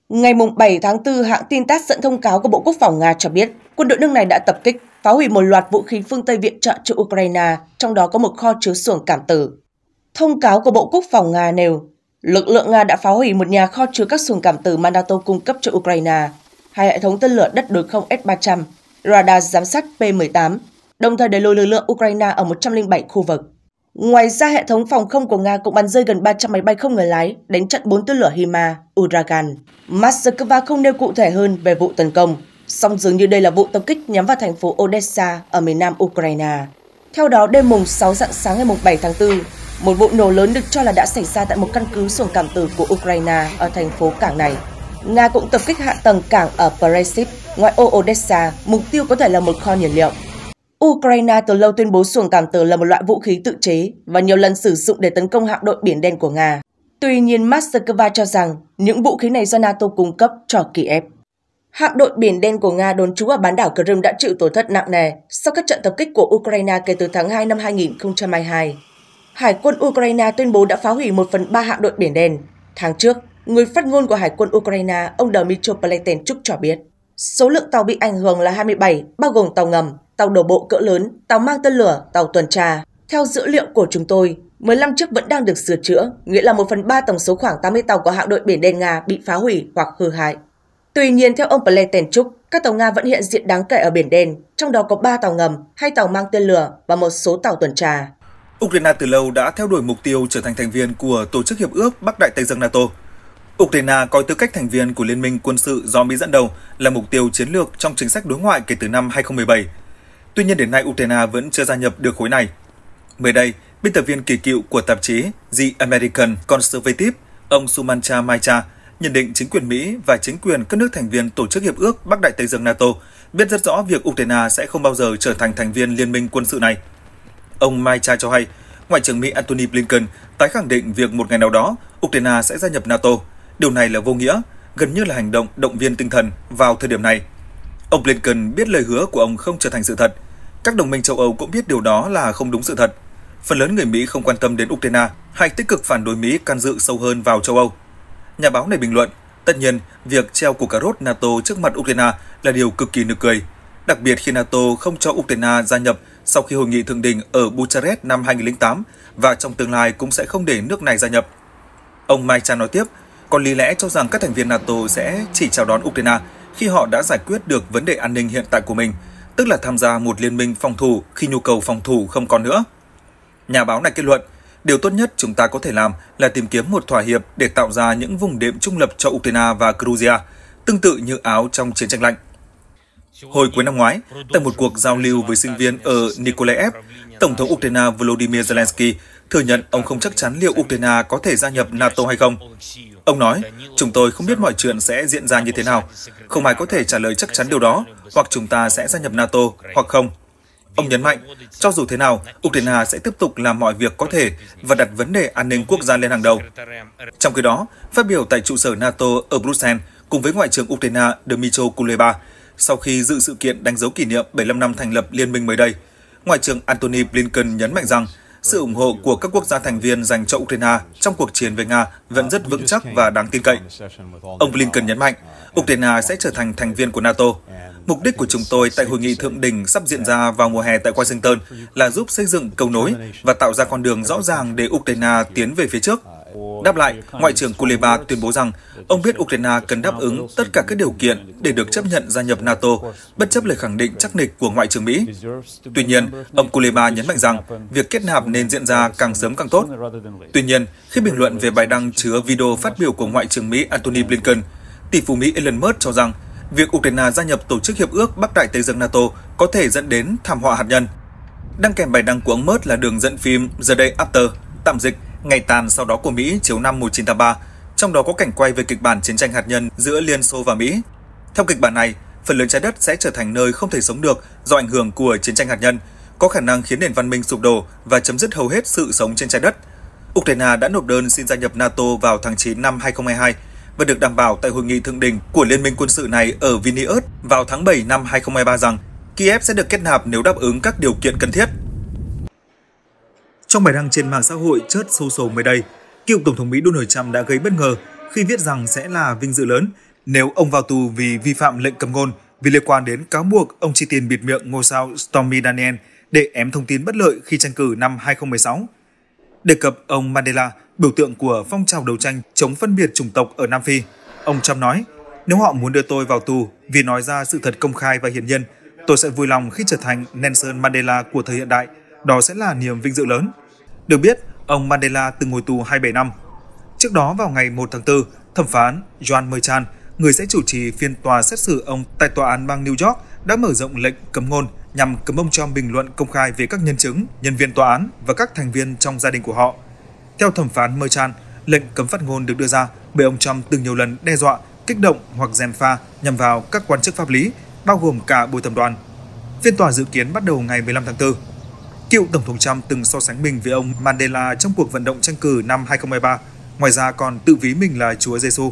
Ngày bảy tháng tư, hãng tin tát dẫn thông cáo của Bộ Quốc phòng Nga cho biết quân đội nước này đã tập kích, phá hủy một loạt vũ khí phương Tây viện trợ cho Ukraine, trong đó có một kho chứa xuồng cảm tử. Thông cáo của Bộ Quốc phòng Nga nêu, lực lượng Nga đã phá hủy một nhà kho chứa các xuồng cảm tử mà NATO cung cấp cho Ukraine, hai hệ thống tên lửa đất đối không S ba trăm, radar giám sát P mười tám, đồng thời đẩy lùi lực lượng Ukraine ở một trăm lẻ bảy khu vực. Ngoài ra, hệ thống phòng không của Nga cũng bắn rơi gần ba trăm máy bay không người lái, đánh chặn bốn tên lửa HIMARS, Uragan. Moscow không nêu cụ thể hơn về vụ tấn công, song dường như đây là vụ tập kích nhắm vào thành phố Odessa ở miền nam Ukraine. Theo đó, đêm mùng sáu rạng sáng ngày bảy tháng tư, một vụ nổ lớn được cho là đã xảy ra tại một căn cứ xuồng cảm tử của Ukraine ở thành phố cảng này. Nga cũng tập kích hạ tầng cảng ở Preship, ngoại ô Odessa, mục tiêu có thể là một kho nhiên liệu. Ukraine từ lâu tuyên bố xuồng cảm tử là một loại vũ khí tự chế và nhiều lần sử dụng để tấn công hạm đội Biển Đen của Nga. Tuy nhiên, Moscow cho rằng những vũ khí này do NATO cung cấp cho Kiev. Hạm đội Biển Đen của Nga đồn trú ở bán đảo Crimea đã chịu tổn thất nặng nề sau các trận tập kích của Ukraine kể từ tháng hai năm hai nghìn không trăm hai mươi hai. Hải quân Ukraine tuyên bố đã phá hủy một phần ba hạm đội Biển Đen. Tháng trước, người phát ngôn của Hải quân Ukraine, ông Dmytro Pletenchuk cho biết, số lượng tàu bị ảnh hưởng là hai mươi bảy, bao gồm tàu ngầm, tàu đổ bộ cỡ lớn, tàu mang tên lửa, tàu tuần tra. Theo dữ liệu của chúng tôi, mười lăm chiếc vẫn đang được sửa chữa, nghĩa là một phần ba tổng số khoảng tám mươi tàu của hạm đội Biển Đen Nga bị phá hủy hoặc hư hại. Tuy nhiên, theo ông Pletenchuk, các tàu Nga vẫn hiện diện đáng kể ở Biển Đen, trong đó có ba tàu ngầm, hai tàu mang tên lửa và một số tàu tuần tra. Ukraine từ lâu đã theo đuổi mục tiêu trở thành thành viên của Tổ chức Hiệp ước Bắc Đại Tây Dương NATO. Ukraine coi tư cách thành viên của Liên minh quân sự do Mỹ dẫn đầu là mục tiêu chiến lược trong chính sách đối ngoại kể từ năm hai không một bảy. Tuy nhiên đến nay Ukraine vẫn chưa gia nhập được khối này. Mới đây, biên tập viên kỳ cựu của tạp chí The American Conservative, ông Sumantra Maicha, nhận định chính quyền Mỹ và chính quyền các nước thành viên Tổ chức Hiệp ước Bắc Đại Tây Dương NATO biết rất rõ việc Ukraine sẽ không bao giờ trở thành thành viên liên minh quân sự này. Ông Maicha cho hay, Ngoại trưởng Mỹ Antony Blinken tái khẳng định việc một ngày nào đó Ukraine sẽ gia nhập NATO. Điều này là vô nghĩa, gần như là hành động động viên tinh thần vào thời điểm này. Ông Blinken biết lời hứa của ông không trở thành sự thật. Các đồng minh châu Âu cũng biết điều đó là không đúng sự thật. Phần lớn người Mỹ không quan tâm đến Ukraine hay tích cực phản đối Mỹ can dự sâu hơn vào châu Âu. Nhà báo này bình luận, tất nhiên, việc treo củ cà rốt NATO trước mặt Ukraine là điều cực kỳ nực cười, đặc biệt khi NATO không cho Ukraine gia nhập sau khi hội nghị thượng đỉnh ở Bucharest năm hai nghìn không trăm lẻ tám và trong tương lai cũng sẽ không để nước này gia nhập. Ông Maicha nói tiếp, còn lý lẽ cho rằng các thành viên NATO sẽ chỉ chào đón Ukraine khi họ đã giải quyết được vấn đề an ninh hiện tại của mình, tức là tham gia một liên minh phòng thủ khi nhu cầu phòng thủ không còn nữa. Nhà báo này kết luận, điều tốt nhất chúng ta có thể làm là tìm kiếm một thỏa hiệp để tạo ra những vùng đệm trung lập cho Ukraine và Georgia, tương tự như Áo trong chiến tranh lạnh. Hồi cuối năm ngoái, tại một cuộc giao lưu với sinh viên ở Nikolaev, Tổng thống Ukraine Volodymyr Zelensky thừa nhận ông không chắc chắn liệu Ukraine có thể gia nhập NATO hay không. Ông nói, chúng tôi không biết mọi chuyện sẽ diễn ra như thế nào, không ai có thể trả lời chắc chắn điều đó, hoặc chúng ta sẽ gia nhập NATO hoặc không. Ông nhấn mạnh, cho dù thế nào, Ukraine sẽ tiếp tục làm mọi việc có thể và đặt vấn đề an ninh quốc gia lên hàng đầu. Trong khi đó, phát biểu tại trụ sở NATO ở Bruxelles cùng với Ngoại trưởng Ukraine Dmytro Kuleba, sau khi dự sự kiện đánh dấu kỷ niệm bảy mươi lăm năm thành lập liên minh mới đây, Ngoại trưởng Antony Blinken nhấn mạnh rằng sự ủng hộ của các quốc gia thành viên dành cho Ukraine trong cuộc chiến với Nga vẫn rất vững chắc và đáng tin cậy. Ông Blinken nhấn mạnh, Ukraine sẽ trở thành thành viên của NATO. Mục đích của chúng tôi tại hội nghị thượng đỉnh sắp diễn ra vào mùa hè tại Washington là giúp xây dựng cầu nối và tạo ra con đường rõ ràng để Ukraine tiến về phía trước. Đáp lại, Ngoại trưởng Kuleba tuyên bố rằng ông biết Ukraine cần đáp ứng tất cả các điều kiện để được chấp nhận gia nhập NATO, bất chấp lời khẳng định chắc nịch của Ngoại trưởng Mỹ. Tuy nhiên, ông Kuleba nhấn mạnh rằng việc kết nạp nên diễn ra càng sớm càng tốt. Tuy nhiên, khi bình luận về bài đăng chứa video phát biểu của Ngoại trưởng Mỹ Antony Blinken, tỷ phú Mỹ Elon Musk cho rằng việc Ukraine gia nhập Tổ chức Hiệp ước Bắc Đại Tây Dương NATO có thể dẫn đến thảm họa hạt nhân. Đăng kèm bài đăng của ông Musk là đường dẫn phim The Day After, tạm dịch Ngày tàn sau đó của Mỹ chiếu năm một nghìn chín trăm tám mươi ba, trong đó có cảnh quay về kịch bản chiến tranh hạt nhân giữa Liên Xô và Mỹ. Theo kịch bản này, phần lớn trái đất sẽ trở thành nơi không thể sống được do ảnh hưởng của chiến tranh hạt nhân, có khả năng khiến nền văn minh sụp đổ và chấm dứt hầu hết sự sống trên trái đất. Ukraine đã nộp đơn xin gia nhập NATO vào tháng chín năm hai không hai hai và được đảm bảo tại hội nghị thượng đỉnh của Liên minh quân sự này ở Vilnius vào tháng bảy năm hai không hai ba rằng Kiev sẽ được kết nạp nếu đáp ứng các điều kiện cần thiết. Trong bài đăng trên mạng xã hội Truth Social mới đây, cựu Tổng thống Mỹ Donald Trump đã gây bất ngờ khi viết rằng sẽ là vinh dự lớn Nếu ông vào tù vì vi phạm lệnh cấm ngôn vì liên quan đến cáo buộc ông chi tiền bịt miệng ngôi sao Stormy Daniels để ém thông tin bất lợi khi tranh cử năm hai không một sáu. Đề cập ông Mandela, biểu tượng của phong trào đấu tranh chống phân biệt chủng tộc ở Nam Phi, ông Trump nói, nếu họ muốn đưa tôi vào tù vì nói ra sự thật công khai và hiển nhiên, tôi sẽ vui lòng khi trở thành Nelson Mandela của thời hiện đại. Đó sẽ là niềm vinh dự lớn. Được biết, ông Mandela từng ngồi tù hai mươi bảy năm. Trước đó vào ngày một tháng tư, thẩm phán John Merchan, người sẽ chủ trì phiên tòa xét xử ông tại tòa án bang New York, đã mở rộng lệnh cấm ngôn nhằm cấm ông Trump bình luận công khai về các nhân chứng, nhân viên tòa án và các thành viên trong gia đình của họ. Theo thẩm phán Merchan, lệnh cấm phát ngôn được đưa ra bởi ông Trump từng nhiều lần đe dọa, kích động hoặc gièm pha nhằm vào các quan chức pháp lý, bao gồm cả bồi thẩm đoàn. Phiên tòa dự kiến bắt đầu ngày mười lăm tháng tư. Cựu Tổng thống Trump từng so sánh mình với ông Mandela trong cuộc vận động tranh cử năm hai không hai ba, ngoài ra còn tự ví mình là Chúa Giêsu.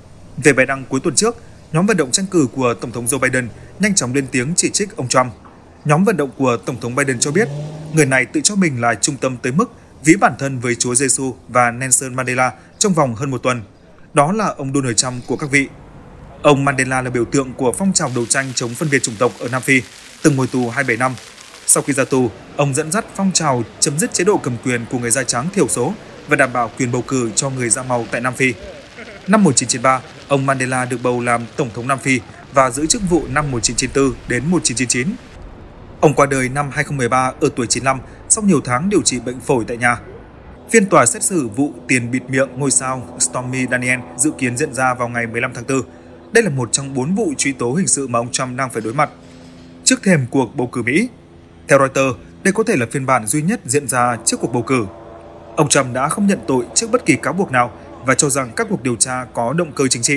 Về bài đăng cuối tuần trước, nhóm vận động tranh cử của Tổng thống Joe Biden nhanh chóng lên tiếng chỉ trích ông Trump. Nhóm vận động của Tổng thống Biden cho biết, người này tự cho mình là trung tâm tới mức ví bản thân với Chúa Giêsu và Nelson Mandela trong vòng hơn một tuần. Đó là ông Donald Trump của các vị. Ông Mandela là biểu tượng của phong trào đấu tranh chống phân biệt chủng tộc ở Nam Phi, từng ngồi tù hai mươi bảy năm. Sau khi ra tù, ông dẫn dắt phong trào chấm dứt chế độ cầm quyền của người da trắng thiểu số và đảm bảo quyền bầu cử cho người da màu tại Nam Phi. Năm một nghìn chín trăm chín mươi ba, ông Mandela được bầu làm Tổng thống Nam Phi và giữ chức vụ năm một nghìn chín trăm chín mươi tư đến một nghìn chín trăm chín mươi chín. Ông qua đời năm hai không một ba ở tuổi chín mươi lăm sau nhiều tháng điều trị bệnh phổi tại nhà. Phiên tòa xét xử vụ tiền bịt miệng ngôi sao Stormy Daniels dự kiến diễn ra vào ngày mười lăm tháng tư. Đây là một trong bốn vụ truy tố hình sự mà ông Trump đang phải đối mặt trước thềm cuộc bầu cử Mỹ. Theo Reuters, đây có thể là phiên bản duy nhất diễn ra trước cuộc bầu cử. Ông Trump đã không nhận tội trước bất kỳ cáo buộc nào và cho rằng các cuộc điều tra có động cơ chính trị.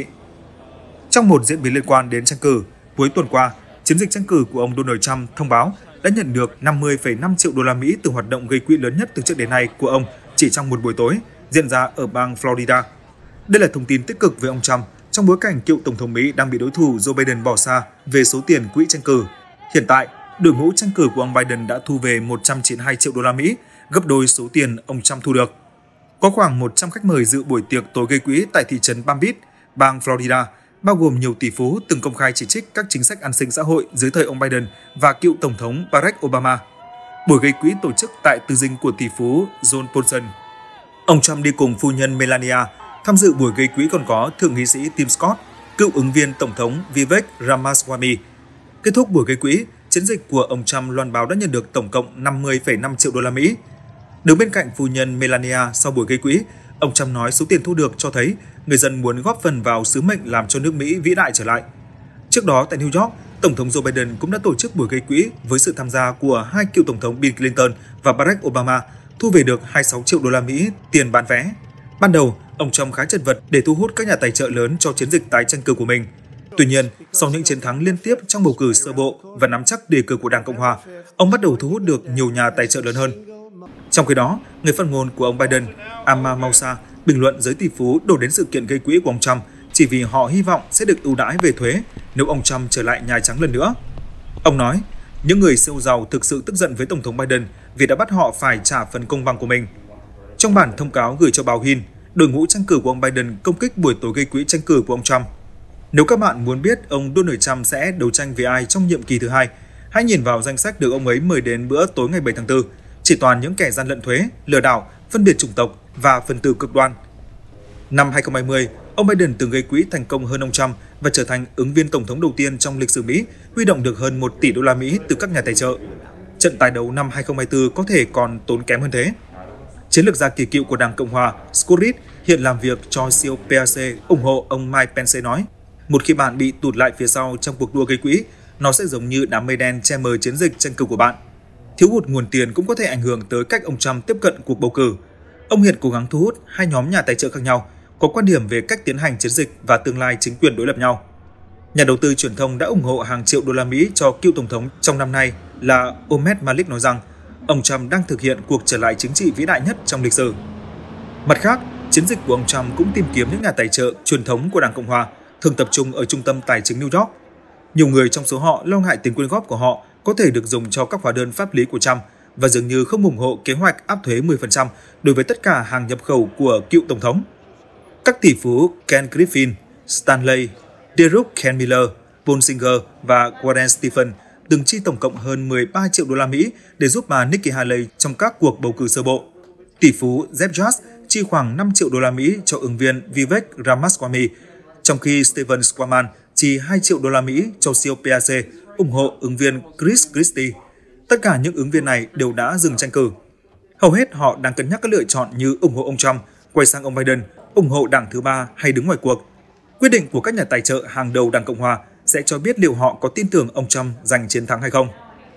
Trong một diễn biến liên quan đến tranh cử, cuối tuần qua, chiến dịch tranh cử của ông Donald Trump thông báo đã nhận được năm mươi phẩy năm triệu đô la Mỹ từ hoạt động gây quỹ lớn nhất từ trước đến nay của ông chỉ trong một buổi tối diễn ra ở bang Florida. Đây là thông tin tích cực với ông Trump trong bối cảnh cựu Tổng thống Mỹ đang bị đối thủ Joe Biden bỏ xa về số tiền quỹ tranh cử. Hiện tại, đội ngũ tranh cử của ông Biden đã thu về một trăm chín mươi hai triệu đô la Mỹ, gấp đôi số tiền ông Trump thu được. Có khoảng một trăm khách mời dự buổi tiệc tối gây quỹ tại thị trấn Palm Beach, bang Florida, bao gồm nhiều tỷ phú từng công khai chỉ trích các chính sách an sinh xã hội dưới thời ông Biden và cựu Tổng thống Barack Obama. Buổi gây quỹ tổ chức tại tư dinh của tỷ phú John Paulson. Ông Trump đi cùng phu nhân Melania. Tham dự buổi gây quỹ còn có Thượng nghị sĩ Tim Scott, cựu ứng viên Tổng thống Vivek Ramaswamy. Kết thúc buổi gây quỹ, chiến dịch của ông Trump loan báo đã nhận được tổng cộng năm mươi phẩy năm triệu đô la Mỹ. Đứng bên cạnh phu nhân Melania sau buổi gây quỹ, ông Trump nói số tiền thu được cho thấy người dân muốn góp phần vào sứ mệnh làm cho nước Mỹ vĩ đại trở lại. Trước đó tại New York, Tổng thống Joe Biden cũng đã tổ chức buổi gây quỹ với sự tham gia của hai cựu Tổng thống Bill Clinton và Barack Obama, thu về được hai mươi sáu triệu đô la Mỹ tiền bán vé. Ban đầu, ông Trump khá chật vật để thu hút các nhà tài trợ lớn cho chiến dịch tái tranh cử của mình. Tuy nhiên, sau những chiến thắng liên tiếp trong bầu cử sơ bộ và nắm chắc đề cử của Đảng Cộng hòa, ông bắt đầu thu hút được nhiều nhà tài trợ lớn hơn. Trong khi đó, người phát ngôn của ông Biden, Amma Moussa, bình luận giới tỷ phú đổ đến sự kiện gây quỹ của ông Trump chỉ vì họ hy vọng sẽ được ưu đãi về thuế nếu ông Trump trở lại Nhà Trắng lần nữa. Ông nói, những người siêu giàu thực sự tức giận với Tổng thống Biden vì đã bắt họ phải trả phần công bằng của mình. Trong bản thông cáo gửi cho báo Hill, đội ngũ tranh cử của ông Biden công kích buổi tối gây quỹ tranh cử của ông Trump. Nếu các bạn muốn biết ông Donald Trump sẽ đấu tranh với ai trong nhiệm kỳ thứ hai, hãy nhìn vào danh sách được ông ấy mời đến bữa tối ngày bảy tháng tư, chỉ toàn những kẻ gian lận thuế, lừa đảo, phân biệt chủng tộc và phần tử cực đoan. Năm hai không hai không, ông Biden từng gây quỹ thành công hơn ông Trump và trở thành ứng viên tổng thống đầu tiên trong lịch sử Mỹ huy động được hơn một tỷ đô la Mỹ từ các nhà tài trợ. Trận tái đấu năm hai không hai tư có thể còn tốn kém hơn thế. Chiến lược gia kỳ cựu của Đảng Cộng hòa Scott Reed hiện làm việc cho xê o pê a xê ủng hộ ông Mike Pence nói, một khi bạn bị tụt lại phía sau trong cuộc đua gây quỹ, nó sẽ giống như đám mây đen che mờ chiến dịch tranh cử của bạn. Thiếu hụt nguồn tiền cũng có thể ảnh hưởng tới cách ông Trump tiếp cận cuộc bầu cử. Ông hiện cố gắng thu hút hai nhóm nhà tài trợ khác nhau, có quan điểm về cách tiến hành chiến dịch và tương lai chính quyền đối lập nhau. Nhà đầu tư truyền thông đã ủng hộ hàng triệu đô la Mỹ cho cựu tổng thống trong năm nay là Ahmed Malik nói rằng ông Trump đang thực hiện cuộc trở lại chính trị vĩ đại nhất trong lịch sử. Mặt khác, chiến dịch của ông Trump cũng tìm kiếm những nhà tài trợ truyền thống của Đảng Cộng hòa, thường tập trung ở trung tâm tài chính New York. Nhiều người trong số họ lo ngại tiền quyên góp của họ có thể được dùng cho các hóa đơn pháp lý của Trump và dường như không ủng hộ kế hoạch áp thuế mười phần trăm đối với tất cả hàng nhập khẩu của cựu tổng thống. Các tỷ phú Ken Griffin, Stanley Derek Ken Miller, Paul Singer và Warren Stephen từng chi tổng cộng hơn mười ba triệu đô la Mỹ để giúp bà Nikki Haley trong các cuộc bầu cử sơ bộ. Tỷ phú Jeff Bezos chi khoảng năm triệu đô la Mỹ cho ứng viên Vivek Ramaswamy, trong khi Stephen Schwarzman chi hai triệu đô la Mỹ cho xê o pê a xê ủng hộ ứng viên Chris Christie. Tất cả những ứng viên này đều đã dừng tranh cử. Hầu hết họ đang cân nhắc các lựa chọn như ủng hộ ông Trump, quay sang ông Biden, ủng hộ đảng thứ ba hay đứng ngoài cuộc. Quyết định của các nhà tài trợ hàng đầu Đảng Cộng hòa sẽ cho biết liệu họ có tin tưởng ông Trump giành chiến thắng hay không.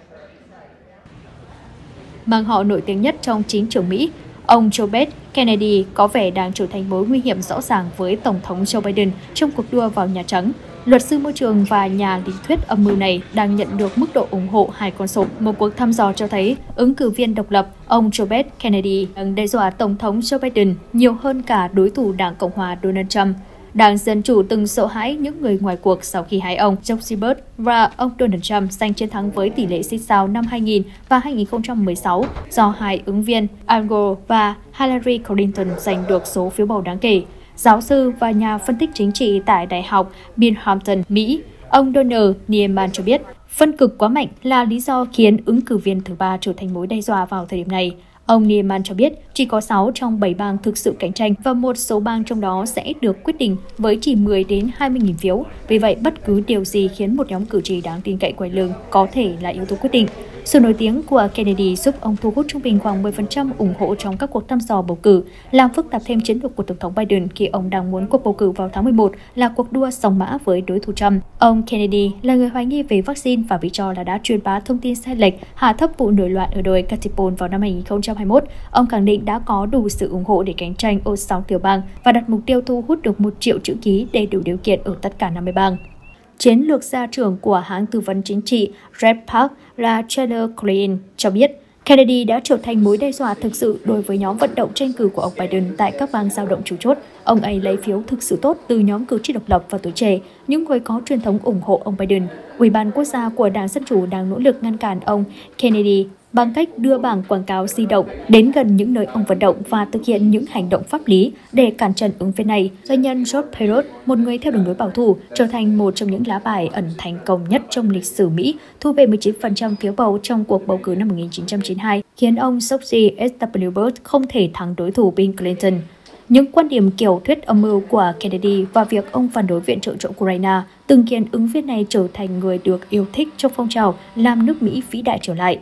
Mang họ nổi tiếng nhất trong chính trường Mỹ, ông Joe Kennedy có vẻ đang trở thành mối nguy hiểm rõ ràng với Tổng thống Joe Biden trong cuộc đua vào Nhà Trắng. Luật sư môi trường và nhà lý thuyết âm mưu này đang nhận được mức độ ủng hộ hai con số. Một cuộc thăm dò cho thấy ứng cử viên độc lập, ông Joe Kennedy, đang đe dọa Tổng thống Joe Biden nhiều hơn cả đối thủ Đảng Cộng hòa Donald Trump. Đảng Dân Chủ từng sợ hãi những người ngoài cuộc sau khi hai ông George Bush và ông Donald Trump giành chiến thắng với tỷ lệ xít sao năm hai nghìn và hai nghìn không trăm mười sáu do hai ứng viên Al Gore và Hillary Clinton giành được số phiếu bầu đáng kể. Giáo sư và nhà phân tích chính trị tại Đại học Binghamton, Mỹ, ông Donald Nieman cho biết, phân cực quá mạnh là lý do khiến ứng cử viên thứ ba trở thành mối đe dọa vào thời điểm này. Ông Nieman cho biết chỉ có sáu trong bảy bang thực sự cạnh tranh và một số bang trong đó sẽ được quyết định với chỉ mười đến hai mươi nghìn phiếu. Vì vậy, bất cứ điều gì khiến một nhóm cử tri đáng tin cậy quay lưng có thể là yếu tố quyết định. Sự nổi tiếng của Kennedy giúp ông thu hút trung bình khoảng mười phần trăm ủng hộ trong các cuộc thăm dò bầu cử, làm phức tạp thêm chiến lược của Tổng thống Biden khi ông đang muốn cuộc bầu cử vào tháng mười một là cuộc đua sòng mã với đối thủ Trump. Ông Kennedy là người hoài nghi về vaccine và bị cho là đã truyền bá thông tin sai lệch, hạ thấp vụ nổi loạn ở đồi Capitol vào năm hai nghìn không trăm hai mươi mốt. Ông khẳng định đã có đủ sự ủng hộ để cạnh tranh ở sáu tiểu bang và đặt mục tiêu thu hút được một triệu chữ ký để đủ điều kiện ở tất cả năm mươi bang. Chiến lược gia trưởng của hãng tư vấn chính trị Red Park là Taylor Klein cho biết Kennedy đã trở thành mối đe dọa thực sự đối với nhóm vận động tranh cử của ông Biden tại các bang dao động chủ chốt. Ông ấy lấy phiếu thực sự tốt từ nhóm cử tri độc lập và tuổi trẻ, những người có truyền thống ủng hộ ông Biden. Ủy ban quốc gia của Đảng Dân Chủ đang nỗ lực ngăn cản ông Kennedy bằng cách đưa bảng quảng cáo di động đến gần những nơi ông vận động và thực hiện những hành động pháp lý để cản trở ứng viên này. Doanh nhân George Perot, một người theo đường lối bảo thủ, trở thành một trong những lá bài ẩn thành công nhất trong lịch sử Mỹ, thu về mười chín phần trăm phiếu bầu trong cuộc bầu cử năm một nghìn chín trăm chín mươi hai, khiến ông George W. Bush không thể thắng đối thủ Bill Clinton. Những quan điểm kiểu thuyết âm mưu của Kennedy và việc ông phản đối viện trợ cho Ukraine từng khiến ứng viên này trở thành người được yêu thích trong phong trào làm nước Mỹ vĩ đại trở lại.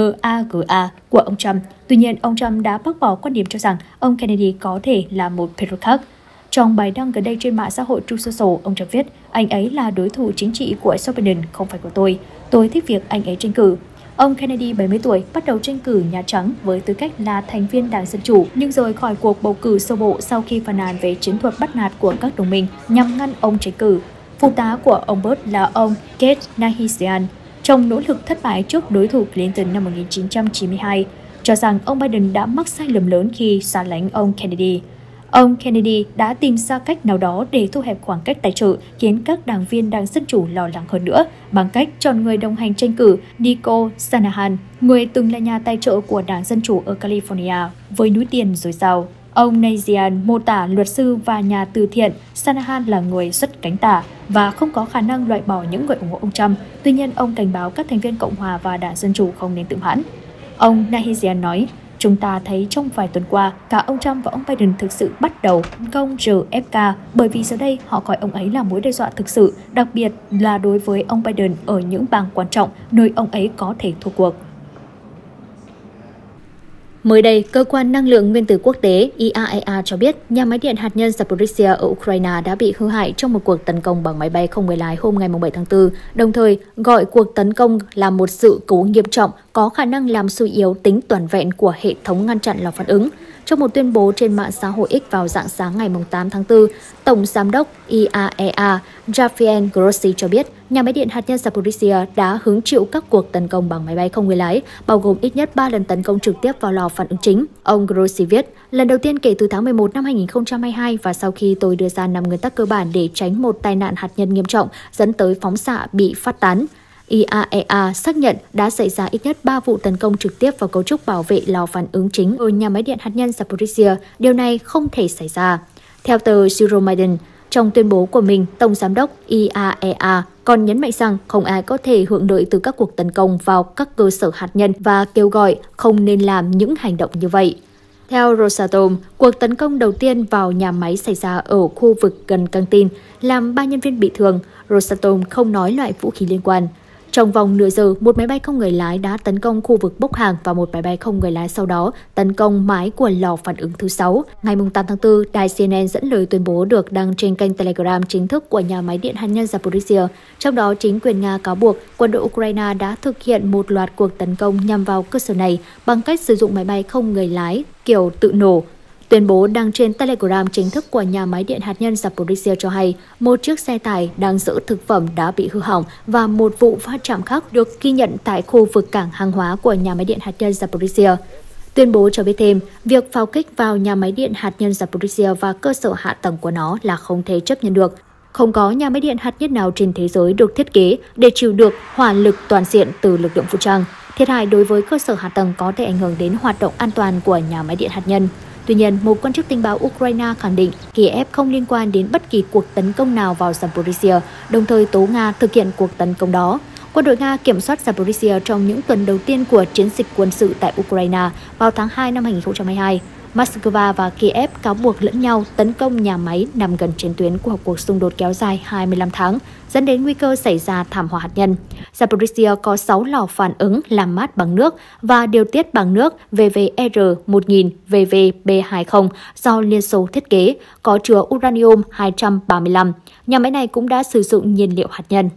MAGA của ông Trump. Tuy nhiên, ông Trump đã bác bỏ quan điểm cho rằng ông Kennedy có thể là một Perot khác. Trong bài đăng gần đây trên mạng xã hội Truth Social, ông Trump viết, anh ấy là đối thủ chính trị của Joe Biden, không phải của tôi. Tôi thích việc anh ấy tranh cử. Ông Kennedy, bảy mươi tuổi, bắt đầu tranh cử Nhà Trắng với tư cách là thành viên Đảng Dân Chủ, nhưng rời khỏi cuộc bầu cử sơ bộ sau khi phàn nàn về chiến thuật bắt nạt của các đồng minh nhằm ngăn ông tranh cử. Phụ tá của ông Bush là ông Keith Nahesian, trong nỗ lực thất bại trước đối thủ Clinton năm một nghìn chín trăm chín mươi hai, cho rằng ông Biden đã mắc sai lầm lớn khi xa lánh ông Kennedy. Ông Kennedy đã tìm ra cách nào đó để thu hẹp khoảng cách tài trợ, khiến các đảng viên Đảng Dân Chủ lo lắng hơn nữa, bằng cách chọn người đồng hành tranh cử Nicole Shanahan, người từng là nhà tài trợ của Đảng Dân Chủ ở California, với núi tiền dồi dào. Ông Nazian mô tả luật sư và nhà từ thiện Shanahan là người xuất cánh tả và không có khả năng loại bỏ những người ủng hộ ông Trump. Tuy nhiên, ông cảnh báo các thành viên Cộng hòa và Đảng Dân Chủ không nên tự mãn. Ông Nazian nói, chúng ta thấy trong vài tuần qua, cả ông Trump và ông Biden thực sự bắt đầu tấn công rờ ép ca bởi vì giờ đây họ coi ông ấy là mối đe dọa thực sự, đặc biệt là đối với ông Biden ở những bang quan trọng nơi ông ấy có thể thua cuộc. Mới đây, Cơ quan Năng lượng Nguyên tử Quốc tế I A E A cho biết nhà máy điện hạt nhân Zaporizhzhia ở Ukraine đã bị hư hại trong một cuộc tấn công bằng máy bay không người lái hôm ngày bảy tháng tư, đồng thời gọi cuộc tấn công là một sự cố nghiêm trọng có khả năng làm suy yếu tính toàn vẹn của hệ thống ngăn chặn lò phản ứng. Trong một tuyên bố trên mạng xã hội X vào rạng sáng ngày tám tháng tư, Tổng Giám đốc I A E A Rafael Grossi cho biết nhà máy điện hạt nhân Zaporizhzhia đã hứng chịu các cuộc tấn công bằng máy bay không người lái, bao gồm ít nhất ba lần tấn công trực tiếp vào lò phản ứng chính. Ông Grossi viết, lần đầu tiên kể từ tháng mười một năm hai nghìn không trăm hai mươi hai và sau khi tôi đưa ra năm nguyên tắc cơ bản để tránh một tai nạn hạt nhân nghiêm trọng dẫn tới phóng xạ bị phát tán. I A E A xác nhận đã xảy ra ít nhất ba vụ tấn công trực tiếp vào cấu trúc bảo vệ lò phản ứng chính ở nhà máy điện hạt nhân Zaporizhzhia. Điều này không thể xảy ra. Theo tờ Euromaidan, Trong tuyên bố của mình, Tổng giám đốc i a e a còn nhấn mạnh rằng không ai có thể hưởng lợi từ các cuộc tấn công vào các cơ sở hạt nhân và kêu gọi không nên làm những hành động như vậy. Theo Rosatom, cuộc tấn công đầu tiên vào nhà máy xảy ra ở khu vực gần căng tin, làm ba nhân viên bị thương. Rosatom không nói loại vũ khí liên quan. Trong vòng nửa giờ, một máy bay không người lái đã tấn công khu vực bốc hàng và một máy bay không người lái sau đó tấn công mái của lò phản ứng thứ sáu. Ngày tám tháng tư, đài xê en en dẫn lời tuyên bố được đăng trên kênh Telegram chính thức của nhà máy điện hạt nhân Zaporizhzhia. Trong đó, chính quyền Nga cáo buộc quân đội Ukraine đã thực hiện một loạt cuộc tấn công nhằm vào cơ sở này bằng cách sử dụng máy bay không người lái kiểu tự nổ. Tuyên bố đăng trên Telegram chính thức của nhà máy điện hạt nhân Zaporizhzhia cho hay một chiếc xe tải đang giữ thực phẩm đã bị hư hỏng và một vụ va chạm khác được ghi nhận tại khu vực cảng hàng hóa của nhà máy điện hạt nhân Zaporizhzhia. Tuyên bố cho biết thêm, việc pháo kích vào nhà máy điện hạt nhân Zaporizhzhia và cơ sở hạ tầng của nó là không thể chấp nhận được. Không có nhà máy điện hạt nhân nào trên thế giới được thiết kế để chịu được hỏa lực toàn diện từ lực lượng vũ trang. Thiệt hại đối với cơ sở hạ tầng có thể ảnh hưởng đến hoạt động an toàn của nhà máy điện hạt nhân. Tuy nhiên, một quan chức tình báo Ukraine khẳng định Kiev không liên quan đến bất kỳ cuộc tấn công nào vào Zaporizhzhia, đồng thời tố Nga thực hiện cuộc tấn công đó. Quân đội Nga kiểm soát Zaporizhzhia trong những tuần đầu tiên của chiến dịch quân sự tại Ukraine vào tháng hai năm hai nghìn không trăm hai mươi hai. Moscow và Kiev cáo buộc lẫn nhau tấn công nhà máy nằm gần chiến tuyến của cuộc xung đột kéo dài hai mươi lăm tháng, dẫn đến nguy cơ xảy ra thảm họa hạt nhân. Zaporizhzhia có sáu lò phản ứng làm mát bằng nước và điều tiết bằng nước vê vê R một nghìn V V B hai mươi do Liên Xô thiết kế, có chứa uranium hai trăm ba mươi lăm. Nhà máy này cũng đã sử dụng nhiên liệu hạt nhân.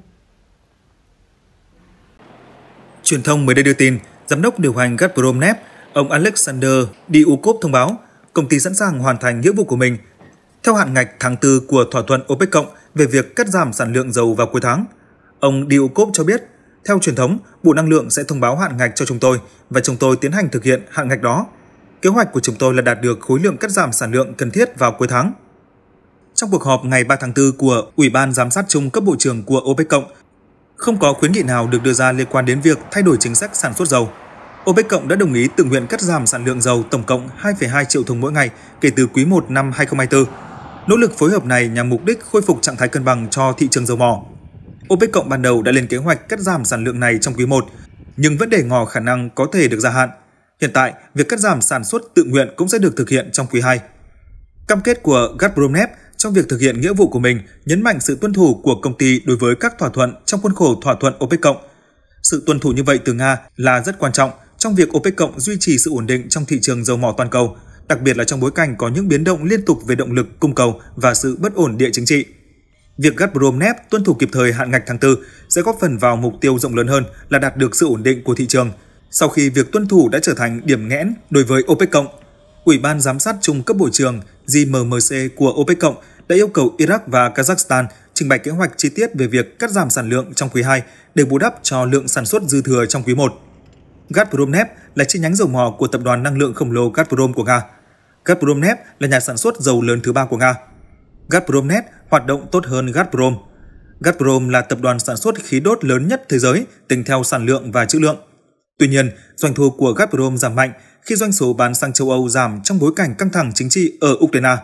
Truyền thông mới đây đưa tin, giám đốc điều hành Gazprom Neft, ông Alexander Dyukov thông báo công ty sẵn sàng hoàn thành nghĩa vụ của mình theo hạn ngạch tháng tư của thỏa thuận OPEC cộng về việc cắt giảm sản lượng dầu vào cuối tháng. Ông Dyukov cho biết, theo truyền thống, Bộ Năng lượng sẽ thông báo hạn ngạch cho chúng tôi và chúng tôi tiến hành thực hiện hạn ngạch đó. Kế hoạch của chúng tôi là đạt được khối lượng cắt giảm sản lượng cần thiết vào cuối tháng. Trong cuộc họp ngày ba tháng tư của Ủy ban Giám sát chung cấp bộ trưởng của OPEC cộng, không có khuyến nghị nào được đưa ra liên quan đến việc thay đổi chính sách sản xuất dầu. OPEC cộng đã đồng ý tự nguyện cắt giảm sản lượng dầu tổng cộng hai phẩy hai triệu thùng mỗi ngày kể từ quý một năm hai nghìn không trăm hai mươi tư. Nỗ lực phối hợp này nhằm mục đích khôi phục trạng thái cân bằng cho thị trường dầu mỏ. OPEC cộng ban đầu đã lên kế hoạch cắt giảm sản lượng này trong quý một, nhưng vẫn để ngỏ khả năng có thể được gia hạn. Hiện tại, việc cắt giảm sản xuất tự nguyện cũng sẽ được thực hiện trong quý hai. Cam kết của Gazprom Neft trong việc thực hiện nghĩa vụ của mình nhấn mạnh sự tuân thủ của công ty đối với các thỏa thuận trong khuôn khổ thỏa thuận OPEC cộng. Sự tuân thủ như vậy từ Nga là rất quan trọng trong việc OPEC cộng duy trì sự ổn định trong thị trường dầu mỏ toàn cầu, đặc biệt là trong bối cảnh có những biến động liên tục về động lực cung cầu và sự bất ổn địa chính trị. Việc Gazprom Neft tuân thủ kịp thời hạn ngạch tháng tư sẽ góp phần vào mục tiêu rộng lớn hơn là đạt được sự ổn định của thị trường, sau khi việc tuân thủ đã trở thành điểm nghẽn đối với OPEC cộng. Ủy ban Giám sát chung cấp bộ trưởng G M M C của OPEC cộng đã yêu cầu Iraq và Kazakhstan trình bày kế hoạch chi tiết về việc cắt giảm sản lượng trong quý hai để bù đắp cho lượng sản xuất dư thừa trong quý một. Gazprom Neft là chi nhánh dầu mỏ của tập đoàn năng lượng khổng lồ Gazprom của Nga. Gazprom Neft là nhà sản xuất dầu lớn thứ ba của Nga. Gazprom Neft hoạt động tốt hơn Gazprom. Gazprom là tập đoàn sản xuất khí đốt lớn nhất thế giới tính theo sản lượng và trữ lượng. Tuy nhiên, doanh thu của Gazprom giảm mạnh khi doanh số bán sang châu Âu giảm trong bối cảnh căng thẳng chính trị ở Ukraine.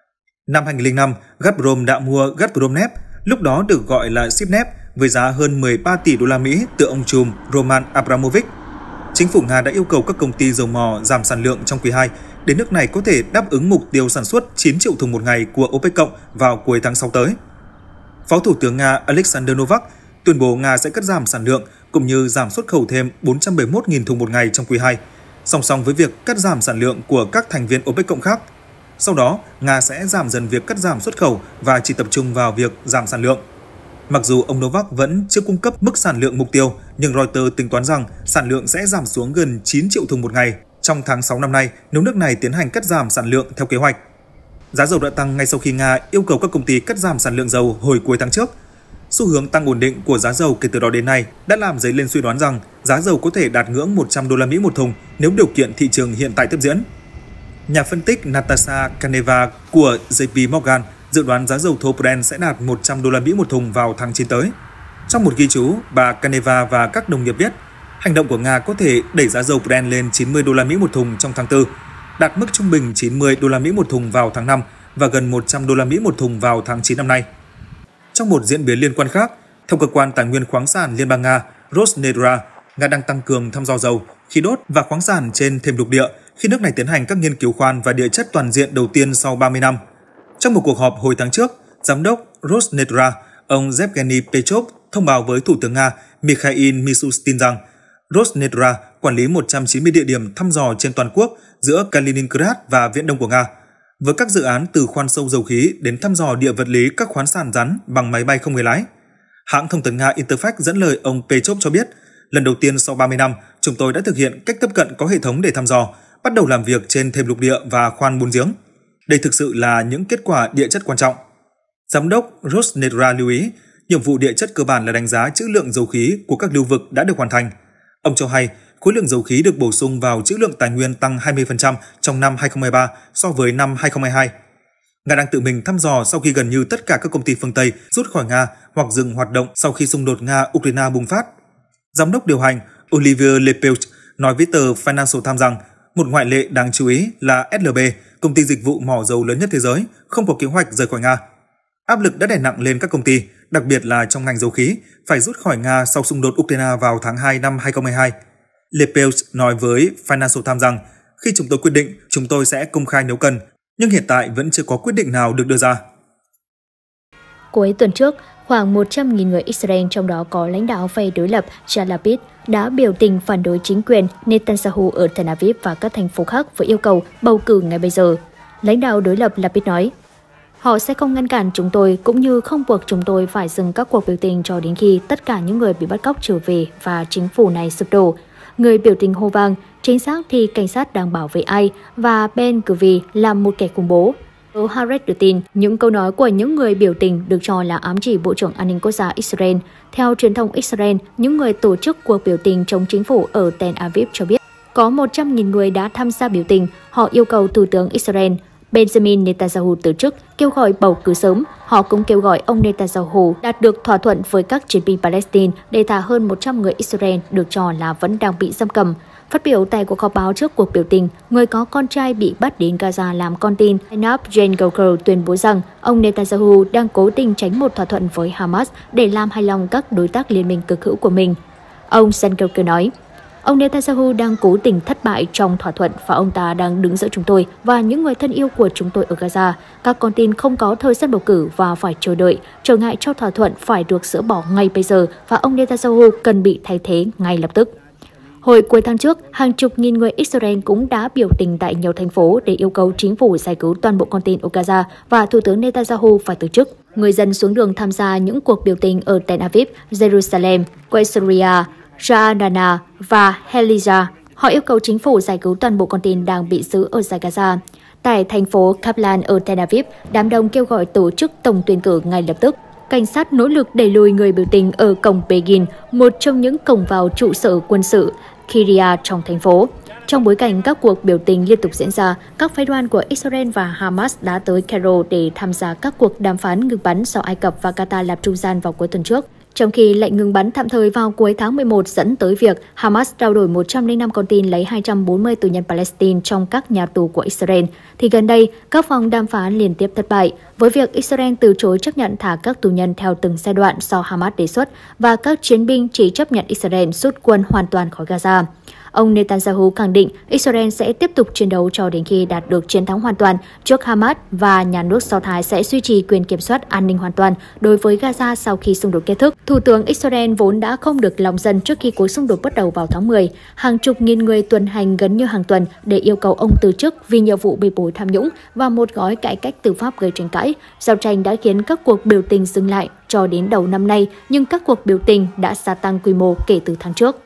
Năm hai nghìn không trăm lẻ năm, Gazprom đã mua Gazprom Neft, lúc đó được gọi là Shipneft, với giá hơn mười ba tỷ đô la Mỹ từ ông trùm Roman Abramovich. Chính phủ Nga đã yêu cầu các công ty dầu mỏ giảm sản lượng trong quý hai để nước này có thể đáp ứng mục tiêu sản xuất chín triệu thùng một ngày của OPEC cộng vào cuối tháng sáu tới. Phó Thủ tướng Nga Alexander Novak tuyên bố Nga sẽ cắt giảm sản lượng cũng như giảm xuất khẩu thêm bốn trăm bảy mươi mốt nghìn thùng một ngày trong quý hai, song song với việc cắt giảm sản lượng của các thành viên OPEC cộng khác. Sau đó, Nga sẽ giảm dần việc cắt giảm xuất khẩu và chỉ tập trung vào việc giảm sản lượng. Mặc dù ông Novak vẫn chưa cung cấp mức sản lượng mục tiêu, nhưng Reuters tính toán rằng sản lượng sẽ giảm xuống gần chín triệu thùng một ngày trong tháng sáu năm nay nếu nước này tiến hành cắt giảm sản lượng theo kế hoạch. Giá dầu đã tăng ngay sau khi Nga yêu cầu các công ty cắt giảm sản lượng dầu hồi cuối tháng trước. Xu hướng tăng ổn định của giá dầu kể từ đó đến nay đã làm dấy lên suy đoán rằng giá dầu có thể đạt ngưỡng một trăm đô la Mỹ một thùng nếu điều kiện thị trường hiện tại tiếp diễn. Nhà phân tích Natasha Kaneva của J P Morgan dự đoán giá dầu thô Brent sẽ đạt một trăm đô la Mỹ một thùng vào tháng chín tới. Trong một ghi chú, bà Kaneva và các đồng nghiệp viết, hành động của Nga có thể đẩy giá dầu Brent lên chín mươi đô la Mỹ một thùng trong tháng tư, đạt mức trung bình chín mươi đô la Mỹ một thùng vào tháng năm và gần một trăm đô la Mỹ một thùng vào tháng chín năm nay. Trong một diễn biến liên quan khác, theo cơ quan tài nguyên khoáng sản Liên bang Nga Rosneft, Nga đang tăng cường thăm dò dầu, khí đốt và khoáng sản trên thềm lục địa khi nước này tiến hành các nghiên cứu khoan và địa chất toàn diện đầu tiên sau ba mươi năm. Trong một cuộc họp hồi tháng trước, giám đốc Rosneft, ông Yevgeny Petrov thông báo với Thủ tướng Nga Mikhail Mishustin rằng Rosneft quản lý một trăm chín mươi địa điểm thăm dò trên toàn quốc giữa Kaliningrad và Viễn Đông của Nga, với các dự án từ khoan sâu dầu khí đến thăm dò địa vật lý các khoáng sản rắn bằng máy bay không người lái. Hãng thông tấn Nga Interfax dẫn lời ông Petrov cho biết, lần đầu tiên sau ba mươi năm, chúng tôi đã thực hiện cách tiếp cận có hệ thống để thăm dò, bắt đầu làm việc trên thềm lục địa và khoan bùn giếng. Đây thực sự là những kết quả địa chất quan trọng. Giám đốc Rosneft lưu ý, nhiệm vụ địa chất cơ bản là đánh giá trữ lượng dầu khí của các lưu vực đã được hoàn thành. Ông cho hay, khối lượng dầu khí được bổ sung vào trữ lượng tài nguyên tăng hai mươi phần trăm trong năm hai không hai ba so với năm hai không hai hai. Nga đang tự mình thăm dò sau khi gần như tất cả các công ty phương Tây rút khỏi Nga hoặc dừng hoạt động sau khi xung đột Nga-Ukraine bùng phát. Giám đốc điều hành Olivier Lepelch nói với tờ Financial Times rằng một ngoại lệ đáng chú ý là ét lờ bê, công ty dịch vụ mỏ dầu lớn nhất thế giới, không có kế hoạch rời khỏi Nga. Áp lực đã đè nặng lên các công ty, đặc biệt là trong ngành dầu khí, phải rút khỏi Nga sau xung đột Ukraine vào tháng hai năm hai không hai hai. Lepelch nói với Financial Times rằng khi chúng tôi quyết định, chúng tôi sẽ công khai nếu cần, nhưng hiện tại vẫn chưa có quyết định nào được đưa ra. Cuối tuần trước, khoảng một trăm nghìn người Israel, trong đó có lãnh đạo phe đối lập Yair Lapid, đã biểu tình phản đối chính quyền Netanyahu ở Tel Aviv và các thành phố khác với yêu cầu bầu cử ngay bây giờ. Lãnh đạo đối lập Lapid nói, họ sẽ không ngăn cản chúng tôi cũng như không buộc chúng tôi phải dừng các cuộc biểu tình cho đến khi tất cả những người bị bắt cóc trở về và chính phủ này sụp đổ. Người biểu tình hô vang, chính xác thì cảnh sát đang bảo vệ ai và Ben Gvir là một kẻ khủng bố. Haaretz đưa tin, những câu nói của những người biểu tình được cho là ám chỉ Bộ trưởng An ninh Quốc gia Israel. Theo truyền thông Israel, những người tổ chức cuộc biểu tình chống chính phủ ở Tel Aviv cho biết, có một trăm nghìn người đã tham gia biểu tình. Họ yêu cầu Thủ tướng Israel Benjamin Netanyahu từ chức, kêu gọi bầu cử sớm. Họ cũng kêu gọi ông Netanyahu đạt được thỏa thuận với các chiến binh Palestine để thả hơn một trăm người Israel được cho là vẫn đang bị giam cầm. Phát biểu tại cuộc họp báo trước cuộc biểu tình, người có con trai bị bắt đến Gaza làm con tin, Einab Jen Goker tuyên bố rằng ông Netanyahu đang cố tình tránh một thỏa thuận với Hamas để làm hài lòng các đối tác liên minh cực hữu của mình. Ông Jen Goker nói, ông Netanyahu đang cố tình thất bại trong thỏa thuận và ông ta đang đứng giữa chúng tôi và những người thân yêu của chúng tôi ở Gaza. Các con tin không có thời gian bầu cử và phải chờ đợi. Trở ngại cho thỏa thuận phải được dỡ bỏ ngay bây giờ và ông Netanyahu cần bị thay thế ngay lập tức. Hồi cuối tháng trước, hàng chục nghìn người Israel cũng đã biểu tình tại nhiều thành phố để yêu cầu chính phủ giải cứu toàn bộ con tin ở Gaza và Thủ tướng Netanyahu phải từ chức. Người dân xuống đường tham gia những cuộc biểu tình ở Tel Aviv, Jerusalem, Caesarea, Ra'anana và Heliza. Họ yêu cầu chính phủ giải cứu toàn bộ con tin đang bị giữ ở giải Gaza. Tại thành phố Kaplan ở Tel Aviv, đám đông kêu gọi tổ chức tổng tuyển cử ngay lập tức. Cảnh sát nỗ lực đẩy lùi người biểu tình ở cổng Begin, một trong những cổng vào trụ sở quân sự Kiryat trong thành phố. Trong bối cảnh các cuộc biểu tình liên tục diễn ra, các phái đoàn của Israel và Hamas đã tới Cairo để tham gia các cuộc đàm phán ngừng bắn do Ai Cập và Qatar làm trung gian vào cuối tuần trước. Trong khi lệnh ngừng bắn tạm thời vào cuối tháng mười một dẫn tới việc Hamas trao đổi một trăm lẻ năm con tin lấy hai trăm bốn mươi tù nhân Palestine trong các nhà tù của Israel, thì gần đây các vòng đàm phán liên tiếp thất bại, với việc Israel từ chối chấp nhận thả các tù nhân theo từng giai đoạn do Hamas đề xuất và các chiến binh chỉ chấp nhận Israel rút quân hoàn toàn khỏi Gaza. Ông Netanyahu khẳng định Israel sẽ tiếp tục chiến đấu cho đến khi đạt được chiến thắng hoàn toàn trước Hamas và nhà nước Do Thái sẽ duy trì quyền kiểm soát an ninh hoàn toàn đối với Gaza sau khi xung đột kết thúc. Thủ tướng Israel vốn đã không được lòng dân trước khi cuộc xung đột bắt đầu vào tháng mười. Hàng chục nghìn người tuần hành gần như hàng tuần để yêu cầu ông từ chức vì nhiều vụ bê bối tham nhũng và một gói cải cách tư pháp gây tranh cãi. Giao tranh đã khiến các cuộc biểu tình dừng lại cho đến đầu năm nay, nhưng các cuộc biểu tình đã gia tăng quy mô kể từ tháng trước.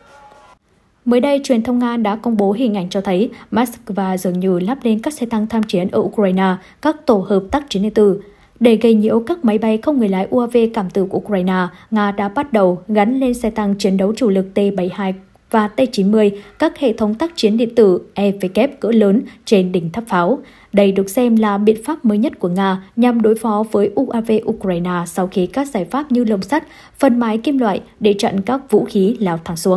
Mới đây, truyền thông Nga đã công bố hình ảnh cho thấy Moscow dường như lắp lên các xe tăng tham chiến ở Ukraine, các tổ hợp tác chiến điện tử. Để gây nhiễu các máy bay không người lái u a vê cảm tử của Ukraine, Nga đã bắt đầu gắn lên xe tăng chiến đấu chủ lực T bảy mươi hai và T chín mươi các hệ thống tác chiến điện tử e vê kép cỡ lớn trên đỉnh tháp pháo. Đây được xem là biện pháp mới nhất của Nga nhằm đối phó với u a vê Ukraine sau khi các giải pháp như lồng sắt, phần mái kim loại để chặn các vũ khí lao thẳng xuống.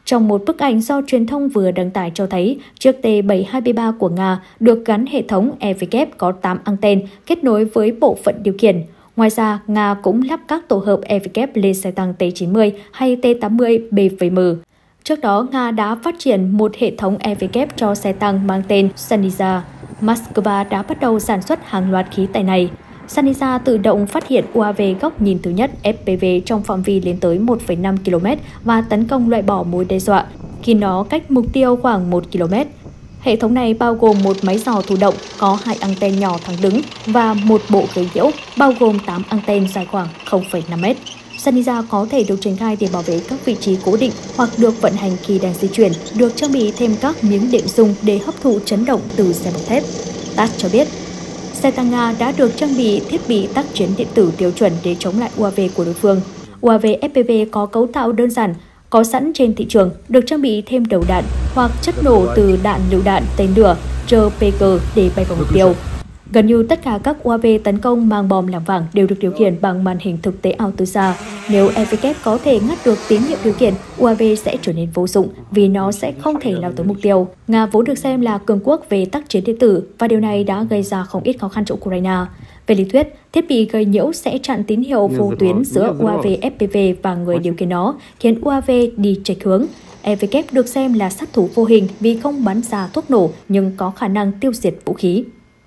Trong một bức ảnh do truyền thông vừa đăng tải cho thấy, chiếc T bảy hai ba của Nga được gắn hệ thống e vê kép có tám anten kết nối với bộ phận điều khiển. Ngoài ra, Nga cũng lắp các tổ hợp e vê kép lên xe tăng T chín mươi hay T tám mươi B V M. Trước đó, Nga đã phát triển một hệ thống e vê kép cho xe tăng mang tên Saniza. Moscow đã bắt đầu sản xuất hàng loạt khí tài này. Saniza tự động phát hiện u a vê góc nhìn thứ nhất F P V trong phạm vi lên tới một phẩy năm ki lô mét và tấn công loại bỏ mối đe dọa khi nó cách mục tiêu khoảng một ki lô mét. Hệ thống này bao gồm một máy dò thụ động có hai anten nhỏ thẳng đứng và một bộ gây nhiễu bao gồm tám anten dài khoảng không phẩy năm mét. Saniza có thể được triển khai để bảo vệ các vị trí cố định hoặc được vận hành khi đang di chuyển, được trang bị thêm các miếng đệm dung để hấp thụ chấn động từ xe bọc thép. tát cho biết, xe tăng Nga đã được trang bị thiết bị tác chiến điện tử tiêu chuẩn để chống lại u a vê của đối phương. u a vê F P V có cấu tạo đơn giản, có sẵn trên thị trường, được trang bị thêm đầu đạn hoặc chất nổ từ đạn lựu đạn tên lửa R P G để bay vào mục tiêu. Gần như tất cả các u a vê tấn công mang bom làm vàng đều được điều khiển bằng màn hình thực tế ảo từ xa. Nếu e vê kép có thể ngắt được tín hiệu điều khiển, u a vê sẽ trở nên vô dụng vì nó sẽ không thể lao tới mục tiêu. Nga vốn được xem là cường quốc về tác chiến điện tử và điều này đã gây ra không ít khó khăn cho Ukraine. Về lý thuyết, thiết bị gây nhiễu sẽ chặn tín hiệu vô tuyến giữa u a vê F P V và người điều khiển nó, khiến u a vê đi chệch hướng. e vê kép được xem là sát thủ vô hình vì không bắn ra thuốc nổ nhưng có khả năng tiêu diệt vũ khí.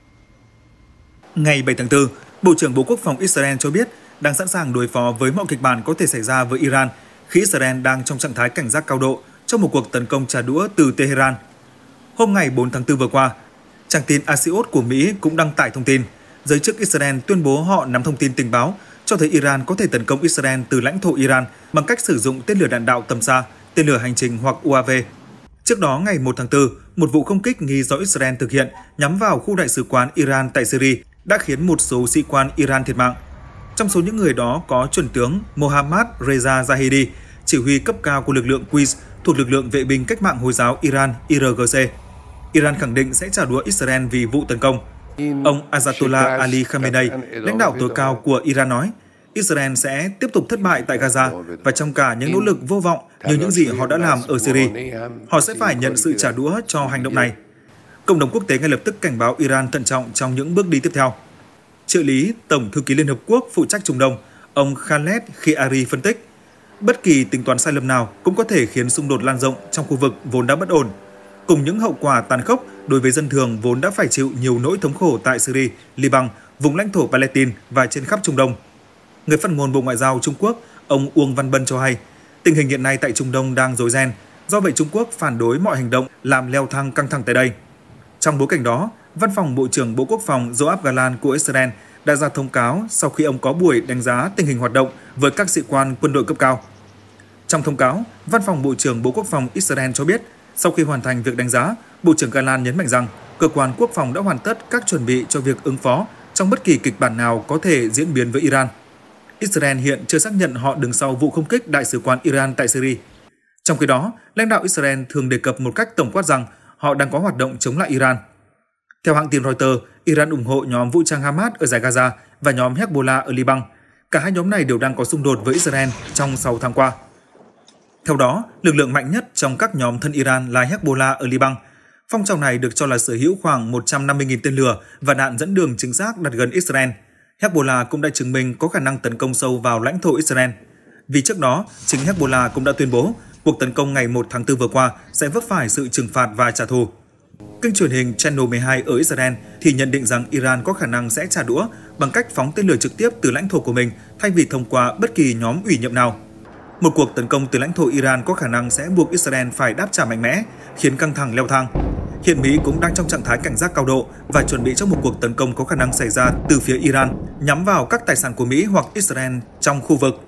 Ngày bảy tháng tư, Bộ trưởng Bộ Quốc phòng Israel cho biết đang sẵn sàng đối phó với mọi kịch bản có thể xảy ra với Iran khi Israel đang trong trạng thái cảnh giác cao độ trong một cuộc tấn công trả đũa từ Tehran. Hôm ngày bốn tháng tư vừa qua, trang tin Axios của Mỹ cũng đăng tải thông tin giới chức Israel tuyên bố họ nắm thông tin tình báo cho thấy Iran có thể tấn công Israel từ lãnh thổ Iran bằng cách sử dụng tên lửa đạn đạo tầm xa, tên lửa hành trình hoặc u a vê. Trước đó, ngày một tháng tư, một vụ không kích nghi do Israel thực hiện nhắm vào khu đại sứ quán Iran tại Syria đã khiến một số sĩ quan Iran thiệt mạng. Trong số những người đó có chuẩn tướng Mohammad Reza Zahedi, chỉ huy cấp cao của lực lượng Quds thuộc lực lượng vệ binh cách mạng Hồi giáo Iran I R G C. Iran khẳng định sẽ trả đũa Israel vì vụ tấn công. Ông Ayatollah Ali Khamenei, lãnh đạo tối cao của Iran nói, Israel sẽ tiếp tục thất bại tại Gaza và trong cả những nỗ lực vô vọng như những gì họ đã làm ở Syria. Họ sẽ phải nhận sự trả đũa cho hành động này. Cộng đồng quốc tế ngay lập tức cảnh báo Iran thận trọng trong những bước đi tiếp theo. Trợ lý Tổng thư ký Liên Hợp Quốc phụ trách Trung Đông, ông Khaled Khiari phân tích, bất kỳ tính toán sai lầm nào cũng có thể khiến xung đột lan rộng trong khu vực vốn đã bất ổn, cùng những hậu quả tàn khốc đối với dân thường vốn đã phải chịu nhiều nỗi thống khổ tại Syria, Liban, vùng lãnh thổ Palestine và trên khắp Trung Đông. Người phát ngôn Bộ Ngoại giao Trung Quốc, ông Uông Văn Bân cho hay, tình hình hiện nay tại Trung Đông đang rối ren, do vậy Trung Quốc phản đối mọi hành động làm leo thang căng thẳng tại đây. Trong bối cảnh đó, Văn phòng Bộ trưởng Bộ Quốc phòng Yoav Gallant của Israel đã ra thông cáo sau khi ông có buổi đánh giá tình hình hoạt động với các sĩ quan quân đội cấp cao. Trong thông cáo, Văn phòng Bộ trưởng Bộ Quốc phòng Israel cho biết, sau khi hoàn thành việc đánh giá, Bộ trưởng Gallant nhấn mạnh rằng cơ quan quốc phòng đã hoàn tất các chuẩn bị cho việc ứng phó trong bất kỳ kịch bản nào có thể diễn biến với Iran. Israel hiện chưa xác nhận họ đứng sau vụ không kích đại sứ quán Iran tại Syria. Trong khi đó, lãnh đạo Israel thường đề cập một cách tổng quát rằng họ đang có hoạt động chống lại Iran. Theo hãng tin Reuters, Iran ủng hộ nhóm vũ trang Hamas ở dải Gaza và nhóm Hezbollah ở Liban. Cả hai nhóm này đều đang có xung đột với Israel trong sáu tháng qua. Theo đó, lực lượng mạnh nhất trong các nhóm thân Iran là Hezbollah ở Liban. Phong trào này được cho là sở hữu khoảng một trăm năm mươi nghìn tên lửa và đạn dẫn đường chính xác đặt gần Israel. Hezbollah cũng đã chứng minh có khả năng tấn công sâu vào lãnh thổ Israel. Vì trước đó, chính Hezbollah cũng đã tuyên bố cuộc tấn công ngày một tháng tư vừa qua sẽ vấp phải sự trừng phạt và trả thù. Kênh truyền hình Channel mười hai ở Israel thì nhận định rằng Iran có khả năng sẽ trả đũa bằng cách phóng tên lửa trực tiếp từ lãnh thổ của mình thay vì thông qua bất kỳ nhóm ủy nhiệm nào. Một cuộc tấn công từ lãnh thổ Iran có khả năng sẽ buộc Israel phải đáp trả mạnh mẽ, khiến căng thẳng leo thang. Hiện Mỹ cũng đang trong trạng thái cảnh giác cao độ và chuẩn bị cho một cuộc tấn công có khả năng xảy ra từ phía Iran nhắm vào các tài sản của Mỹ hoặc Israel trong khu vực.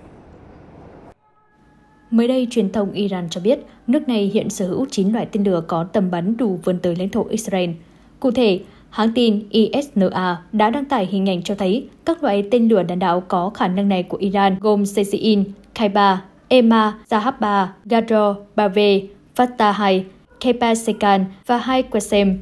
Mới đây, truyền thông Iran cho biết nước này hiện sở hữu chín loại tên lửa có tầm bắn đủ vươn tới lãnh thổ Israel. Cụ thể, hãng tin I S N A đã đăng tải hình ảnh cho thấy các loại tên lửa đạn đạo có khả năng này của Iran gồm Seysin, Khaibar, Ema, Zahabba, Gadro, Bave, Fatah hai, Kepasekan và hai Qasem.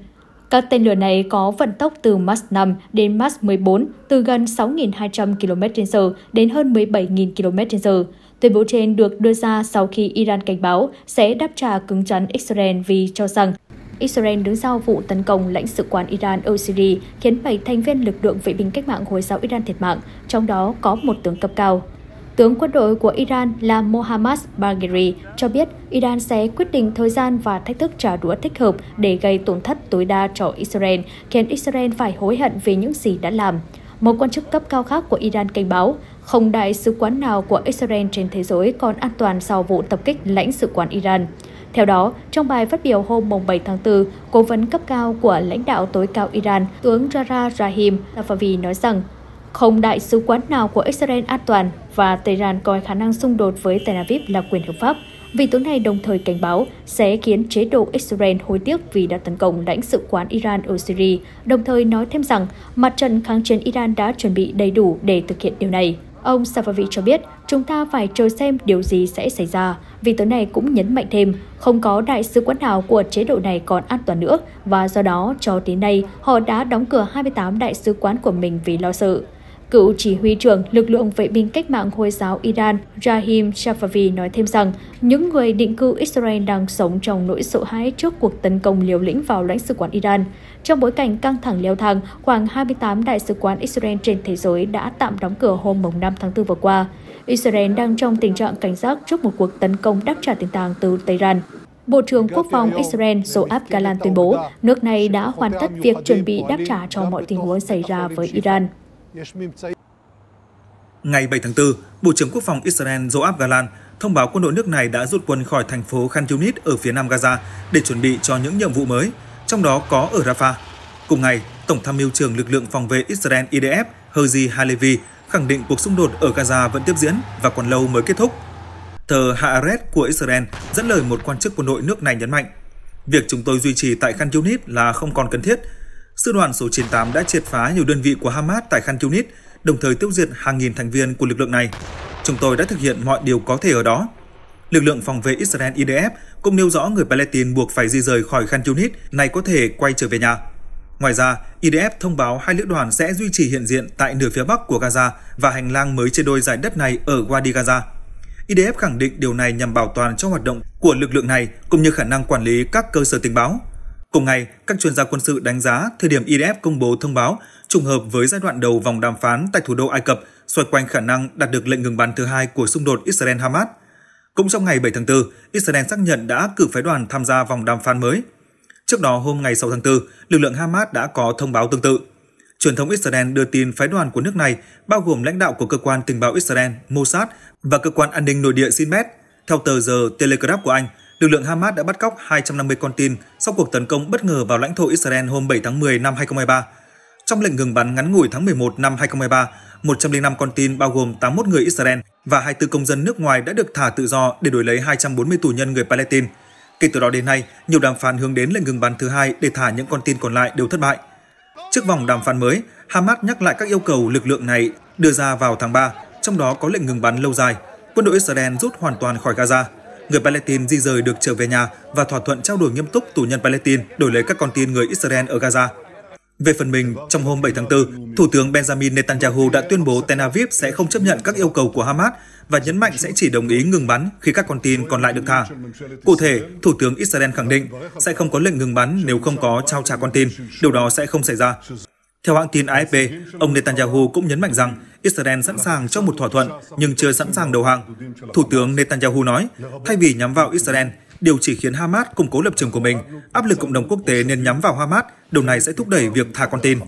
Các tên lửa này có vận tốc từ Mach năm đến Mach mười bốn, từ gần sáu nghìn hai trăm ki lô mét trên giờ đến hơn mười bảy nghìn ki lô mét trên giờ. Tuyên bố trên được đưa ra sau khi Iran cảnh báo sẽ đáp trả cứng rắn Israel vì cho rằng Israel đứng sau vụ tấn công lãnh sự quán Iran ở Syria khiến bảy thành viên lực lượng vệ binh cách mạng Hồi giáo Iran thiệt mạng, trong đó có một tướng cấp cao. Tướng quân đội của Iran là Mohammad Bagheri cho biết Iran sẽ quyết định thời gian và thách thức trả đũa thích hợp để gây tổn thất tối đa cho Israel, khiến Israel phải hối hận về những gì đã làm. Một quan chức cấp cao khác của Iran cảnh báo, không đại sứ quán nào của Israel trên thế giới còn an toàn sau vụ tập kích lãnh sự quán Iran. Theo đó, trong bài phát biểu hôm bảy tháng tư, cố vấn cấp cao của lãnh đạo tối cao Iran, tướng Jara Rahim Safavi nói rằng không đại sứ quán nào của Israel an toàn và Tehran coi khả năng xung đột với Tel Aviv là quyền hợp pháp. Vị tướng này đồng thời cảnh báo sẽ khiến chế độ Israel hối tiếc vì đã tấn công lãnh sự quán Iran ở Syria, đồng thời nói thêm rằng mặt trận kháng chiến Iran đã chuẩn bị đầy đủ để thực hiện điều này. Ông Safavi cho biết, chúng ta phải chờ xem điều gì sẽ xảy ra. Vị tướng này cũng nhấn mạnh thêm, không có đại sứ quán nào của chế độ này còn an toàn nữa và do đó, cho đến nay, họ đã đóng cửa hai mươi tám đại sứ quán của mình vì lo sợ. Cựu chỉ huy trưởng lực lượng vệ binh cách mạng Hồi giáo Iran Rahim Safavi nói thêm rằng những người định cư Israel đang sống trong nỗi sợ hãi trước cuộc tấn công liều lĩnh vào lãnh sự quán Iran. Trong bối cảnh căng thẳng leo thang, khoảng hai mươi tám đại sứ quán Israel trên thế giới đã tạm đóng cửa hôm năm tháng tư vừa qua. Israel đang trong tình trạng cảnh giác trước một cuộc tấn công đáp trả tiềm tàng từ Tehran. Bộ trưởng Quốc phòng Israel Yoav Gallant tuyên bố nước này đã hoàn tất việc chuẩn bị đáp trả cho mọi tình huống xảy ra với Iran. Ngày bảy tháng tư, Bộ trưởng Quốc phòng Israel Yoav Gallant thông báo quân đội nước này đã rút quân khỏi thành phố Khan Yunis ở phía nam Gaza để chuẩn bị cho những nhiệm vụ mới, trong đó có ở Rafah. Cùng ngày, Tổng tham mưu trưởng lực lượng phòng vệ Israel I D F Herzi Halevi khẳng định cuộc xung đột ở Gaza vẫn tiếp diễn và còn lâu mới kết thúc. Tờ Haaretz của Israel dẫn lời một quan chức quân đội nước này nhấn mạnh, việc chúng tôi duy trì tại Khan Yunis là không còn cần thiết. Sư đoàn số chín mươi tám đã triệt phá nhiều đơn vị của Hamas tại Khan Yunis, đồng thời tiêu diệt hàng nghìn thành viên của lực lượng này. Chúng tôi đã thực hiện mọi điều có thể ở đó. Lực lượng phòng vệ Israel I D F cũng nêu rõ người Palestine buộc phải di rời khỏi Khan Yunis này có thể quay trở về nhà. Ngoài ra, I D F thông báo hai lữ đoàn sẽ duy trì hiện diện tại nửa phía bắc của Gaza và hành lang mới trên đôi giải đất này ở Wadi Gaza. I D F khẳng định điều này nhằm bảo toàn cho hoạt động của lực lượng này cũng như khả năng quản lý các cơ sở tình báo. Cùng ngày, các chuyên gia quân sự đánh giá thời điểm I D F công bố thông báo trùng hợp với giai đoạn đầu vòng đàm phán tại thủ đô Ai Cập xoay quanh khả năng đạt được lệnh ngừng bắn thứ hai của xung đột Israel-Hamas. Cũng trong ngày bảy tháng tư, Israel xác nhận đã cử phái đoàn tham gia vòng đàm phán mới. Trước đó, hôm ngày sáu tháng tư, lực lượng Hamas đã có thông báo tương tự. Truyền thông Israel đưa tin phái đoàn của nước này bao gồm lãnh đạo của cơ quan tình báo Israel Mossad và cơ quan an ninh nội địa Shin Bet. Theo tờ The Telegraph của Anh, lực lượng Hamas đã bắt cóc hai trăm năm mươi con tin sau cuộc tấn công bất ngờ vào lãnh thổ Israel hôm bảy tháng mười năm hai nghìn không trăm hai mươi ba. Trong lệnh ngừng bắn ngắn ngủi tháng mười một năm hai nghìn không trăm hai mươi ba, một trăm lẻ năm con tin bao gồm tám mươi mốt người Israel và hai mươi tư công dân nước ngoài đã được thả tự do để đổi lấy hai trăm bốn mươi tù nhân người Palestine. Kể từ đó đến nay, nhiều đàm phán hướng đến lệnh ngừng bắn thứ hai để thả những con tin còn lại đều thất bại. Trước vòng đàm phán mới, Hamas nhắc lại các yêu cầu lực lượng này đưa ra vào tháng ba, trong đó có lệnh ngừng bắn lâu dài, quân đội Israel rút hoàn toàn khỏi Gaza, người Palestine di rời được trở về nhà và thỏa thuận trao đổi nghiêm túc tù nhân Palestine đổi lấy các con tin người Israel ở Gaza. Về phần mình, trong hôm bảy tháng tư, Thủ tướng Benjamin Netanyahu đã tuyên bố Tel Aviv sẽ không chấp nhận các yêu cầu của Hamas và nhấn mạnh sẽ chỉ đồng ý ngừng bắn khi các con tin còn lại được thả. Cụ thể, Thủ tướng Israel khẳng định sẽ không có lệnh ngừng bắn nếu không có trao trả con tin, điều đó sẽ không xảy ra. Theo hãng tin A F P, ông Netanyahu cũng nhấn mạnh rằng Israel sẵn sàng cho một thỏa thuận nhưng chưa sẵn sàng đầu hàng. Thủ tướng Netanyahu nói, thay vì nhắm vào Israel, điều chỉ khiến Hamas củng cố lập trường của mình, áp lực cộng đồng quốc tế nên nhắm vào Hamas, điều này sẽ thúc đẩy việc thả con tin.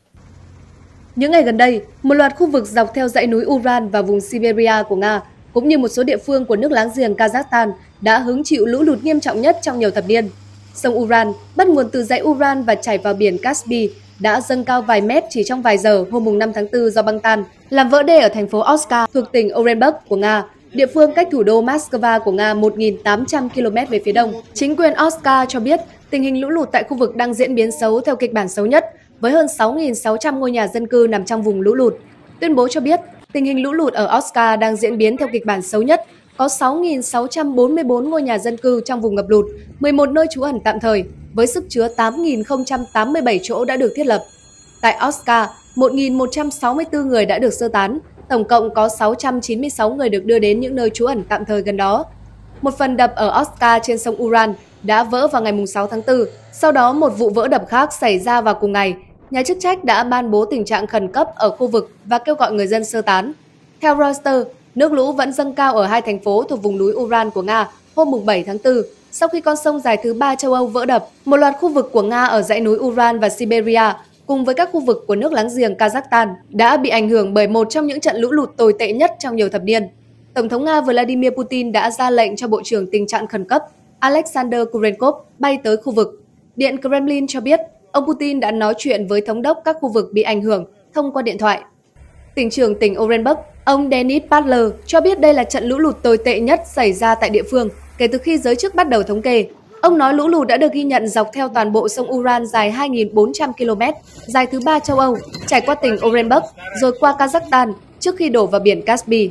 Những ngày gần đây, một loạt khu vực dọc theo dãy núi Ural và vùng Siberia của Nga, cũng như một số địa phương của nước láng giềng Kazakhstan đã hứng chịu lũ lụt nghiêm trọng nhất trong nhiều thập niên. Sông Ural bắt nguồn từ dãy Ural và chảy vào biển Caspi đã dâng cao vài mét chỉ trong vài giờ hôm năm tháng tư do băng tan, làm vỡ đê ở thành phố Oska thuộc tỉnh Orenburg của Nga, địa phương cách thủ đô Moscow của Nga một nghìn tám trăm ki lô mét về phía đông. Chính quyền Oska cho biết tình hình lũ lụt tại khu vực đang diễn biến xấu theo kịch bản xấu nhất, với hơn sáu nghìn sáu trăm ngôi nhà dân cư nằm trong vùng lũ lụt. Tuyên bố cho biết tình hình lũ lụt ở Oska đang diễn biến theo kịch bản xấu nhất, có sáu nghìn sáu trăm bốn mươi tư ngôi nhà dân cư trong vùng ngập lụt, mười một nơi trú ẩn tạm thời với sức chứa tám nghìn không trăm tám mươi bảy chỗ đã được thiết lập. Tại Oska, một nghìn một trăm sáu mươi tư người đã được sơ tán, tổng cộng có sáu trăm chín mươi sáu người được đưa đến những nơi trú ẩn tạm thời gần đó. Một phần đập ở Oska trên sông Ural đã vỡ vào ngày sáu tháng tư, sau đó một vụ vỡ đập khác xảy ra vào cùng ngày. Nhà chức trách đã ban bố tình trạng khẩn cấp ở khu vực và kêu gọi người dân sơ tán. Theo Reuters, nước lũ vẫn dâng cao ở hai thành phố thuộc vùng núi Ural của Nga hôm bảy tháng tư, sau khi con sông dài thứ ba châu Âu vỡ đập. Một loạt khu vực của Nga ở dãy núi Ural và Siberia, cùng với các khu vực của nước láng giềng Kazakhstan, đã bị ảnh hưởng bởi một trong những trận lũ lụt tồi tệ nhất trong nhiều thập niên. Tổng thống Nga Vladimir Putin đã ra lệnh cho Bộ trưởng Tình trạng khẩn cấp Alexander Kurenkov bay tới khu vực. Điện Kremlin cho biết, ông Putin đã nói chuyện với thống đốc các khu vực bị ảnh hưởng thông qua điện thoại. Tỉnh trưởng tỉnh Orenburg, ông Denis Padler cho biết đây là trận lũ lụt tồi tệ nhất xảy ra tại địa phương kể từ khi giới chức bắt đầu thống kê. Ông nói lũ lụt đã được ghi nhận dọc theo toàn bộ sông Ural dài hai nghìn bốn trăm ki lô mét, dài thứ ba châu Âu, trải qua tỉnh Orenburg, rồi qua Kazakhstan trước khi đổ vào biển Caspi.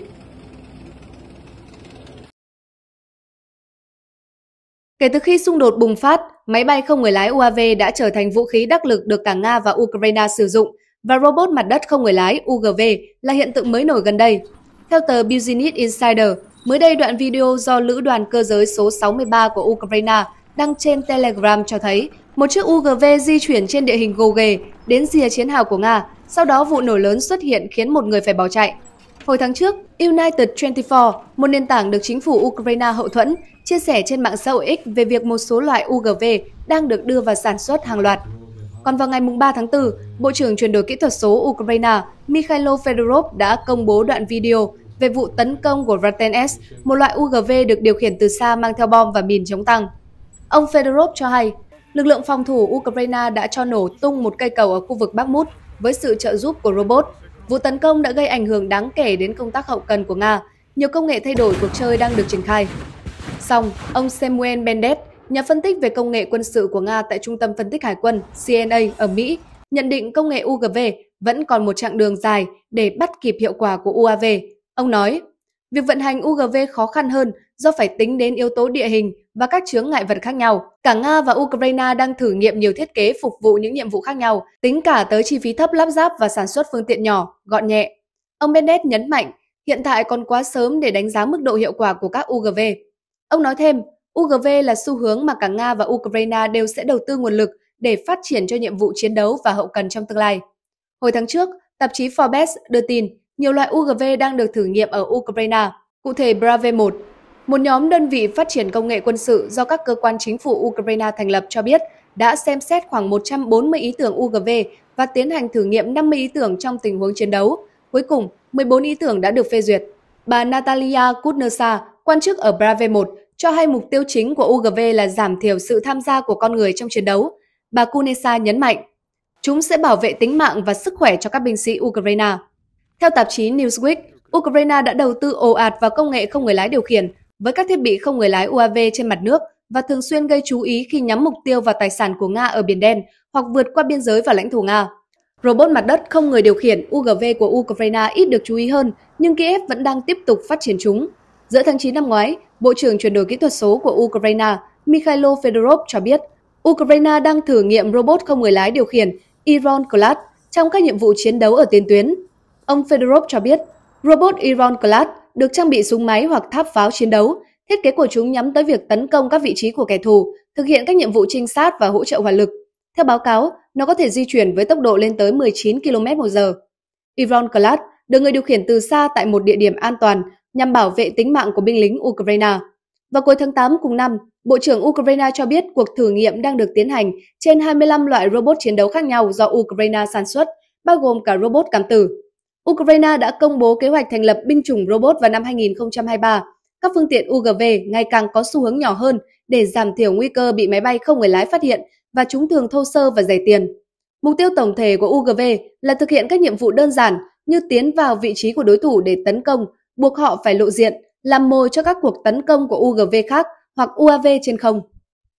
Kể từ khi xung đột bùng phát, máy bay không người lái u a vê đã trở thành vũ khí đắc lực được cả Nga và Ukraine sử dụng, và robot mặt đất không người lái u giê vê là hiện tượng mới nổi gần đây. Theo tờ Business Insider, mới đây đoạn video do Lữ đoàn cơ giới số sáu mươi ba của Ukraine đăng trên Telegram cho thấy một chiếc u giê vê di chuyển trên địa hình gồ ghề đến rìa chiến hào của Nga, sau đó vụ nổ lớn xuất hiện khiến một người phải bỏ chạy. Hồi tháng trước, United hai mươi tư, một nền tảng được chính phủ Ukraine hậu thuẫn, chia sẻ trên mạng xã hội X về việc một số loại u giê vê đang được đưa vào sản xuất hàng loạt. Còn vào ngày ba tháng tư, Bộ trưởng chuyển đổi kỹ thuật số Ukraine Mikhailo Fedorov đã công bố đoạn video về vụ tấn công của Raten S, một loại u giê vê được điều khiển từ xa mang theo bom và mìn chống tăng. Ông Fedorov cho hay, lực lượng phòng thủ Ukraine đã cho nổ tung một cây cầu ở khu vực Bakhmut với sự trợ giúp của robot. Vụ tấn công đã gây ảnh hưởng đáng kể đến công tác hậu cần của Nga, nhiều công nghệ thay đổi cuộc chơi đang được triển khai. Song, ông Samuel Bendet, nhà phân tích về công nghệ quân sự của Nga tại Trung tâm Phân tích Hải quân C N A ở Mỹ, nhận định công nghệ u giê vê vẫn còn một chặng đường dài để bắt kịp hiệu quả của u a vê. Ông nói, việc vận hành u giê vê khó khăn hơn do phải tính đến yếu tố địa hình và các chướng ngại vật khác nhau. Cả Nga và Ukraine đang thử nghiệm nhiều thiết kế phục vụ những nhiệm vụ khác nhau, tính cả tới chi phí thấp lắp ráp và sản xuất phương tiện nhỏ, gọn nhẹ. Ông Bennett nhấn mạnh, hiện tại còn quá sớm để đánh giá mức độ hiệu quả của các u giê vê. Ông nói thêm, u giê vê là xu hướng mà cả Nga và Ukraine đều sẽ đầu tư nguồn lực để phát triển cho nhiệm vụ chiến đấu và hậu cần trong tương lai. Hồi tháng trước, tạp chí Forbes đưa tin nhiều loại u giê vê đang được thử nghiệm ở Ukraine, cụ thể Brave một. Một nhóm đơn vị phát triển công nghệ quân sự do các cơ quan chính phủ Ukraine thành lập cho biết đã xem xét khoảng một trăm bốn mươi ý tưởng u giê vê và tiến hành thử nghiệm năm mươi ý tưởng trong tình huống chiến đấu. Cuối cùng, mười bốn ý tưởng đã được phê duyệt. Bà Natalia Kudnesa, quan chức ở Brave một, cho hay mục tiêu chính của u giê vê là giảm thiểu sự tham gia của con người trong chiến đấu. Bà Kudnesa nhấn mạnh, chúng sẽ bảo vệ tính mạng và sức khỏe cho các binh sĩ Ukraine. Theo tạp chí Newsweek, Ukraine đã đầu tư ồ ạt vào công nghệ không người lái điều khiển với các thiết bị không người lái u a vê trên mặt nước và thường xuyên gây chú ý khi nhắm mục tiêu vào tài sản của Nga ở Biển Đen hoặc vượt qua biên giới vào lãnh thổ Nga. Robot mặt đất không người điều khiển u giê vê của Ukraine ít được chú ý hơn, nhưng Kiev vẫn đang tiếp tục phát triển chúng. Giữa tháng chín năm ngoái, Bộ trưởng chuyển đổi kỹ thuật số của Ukraine Mikhailo Fedorov cho biết Ukraine đang thử nghiệm robot không người lái điều khiển Ironclad trong các nhiệm vụ chiến đấu ở tiền tuyến. Ông Fedorov cho biết, robot Ironclad được trang bị súng máy hoặc tháp pháo chiến đấu. Thiết kế của chúng nhắm tới việc tấn công các vị trí của kẻ thù, thực hiện các nhiệm vụ trinh sát và hỗ trợ hỏa lực. Theo báo cáo, nó có thể di chuyển với tốc độ lên tới mười chín ki lô mét một giờ. Ironclad được người điều khiển từ xa tại một địa điểm an toàn nhằm bảo vệ tính mạng của binh lính Ukraine. Vào cuối tháng tám cùng năm, Bộ trưởng Ukraine cho biết cuộc thử nghiệm đang được tiến hành trên hai mươi lăm loại robot chiến đấu khác nhau do Ukraine sản xuất, bao gồm cả robot cảm tử. Ukraine đã công bố kế hoạch thành lập binh chủng robot vào năm hai nghìn không trăm hai mươi ba. Các phương tiện u giê vê ngày càng có xu hướng nhỏ hơn để giảm thiểu nguy cơ bị máy bay không người lái phát hiện và chúng thường thô sơ và rẻ tiền. Mục tiêu tổng thể của u giê vê là thực hiện các nhiệm vụ đơn giản như tiến vào vị trí của đối thủ để tấn công, buộc họ phải lộ diện, làm mồi cho các cuộc tấn công của u giê vê khác hoặc u a vê trên không.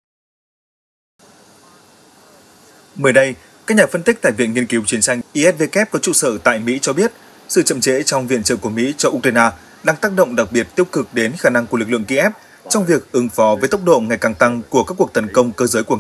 Mới đây, các nhà phân tích tại Viện Nghiên cứu Chiến tranh i ét vê có trụ sở tại Mỹ cho biết sự chậm trễ trong viện trợ của Mỹ cho Ukraine đang tác động đặc biệt tiêu cực đến khả năng của lực lượng Kiev trong việc ứng phó với tốc độ ngày càng tăng của các cuộc tấn công cơ giới của Nga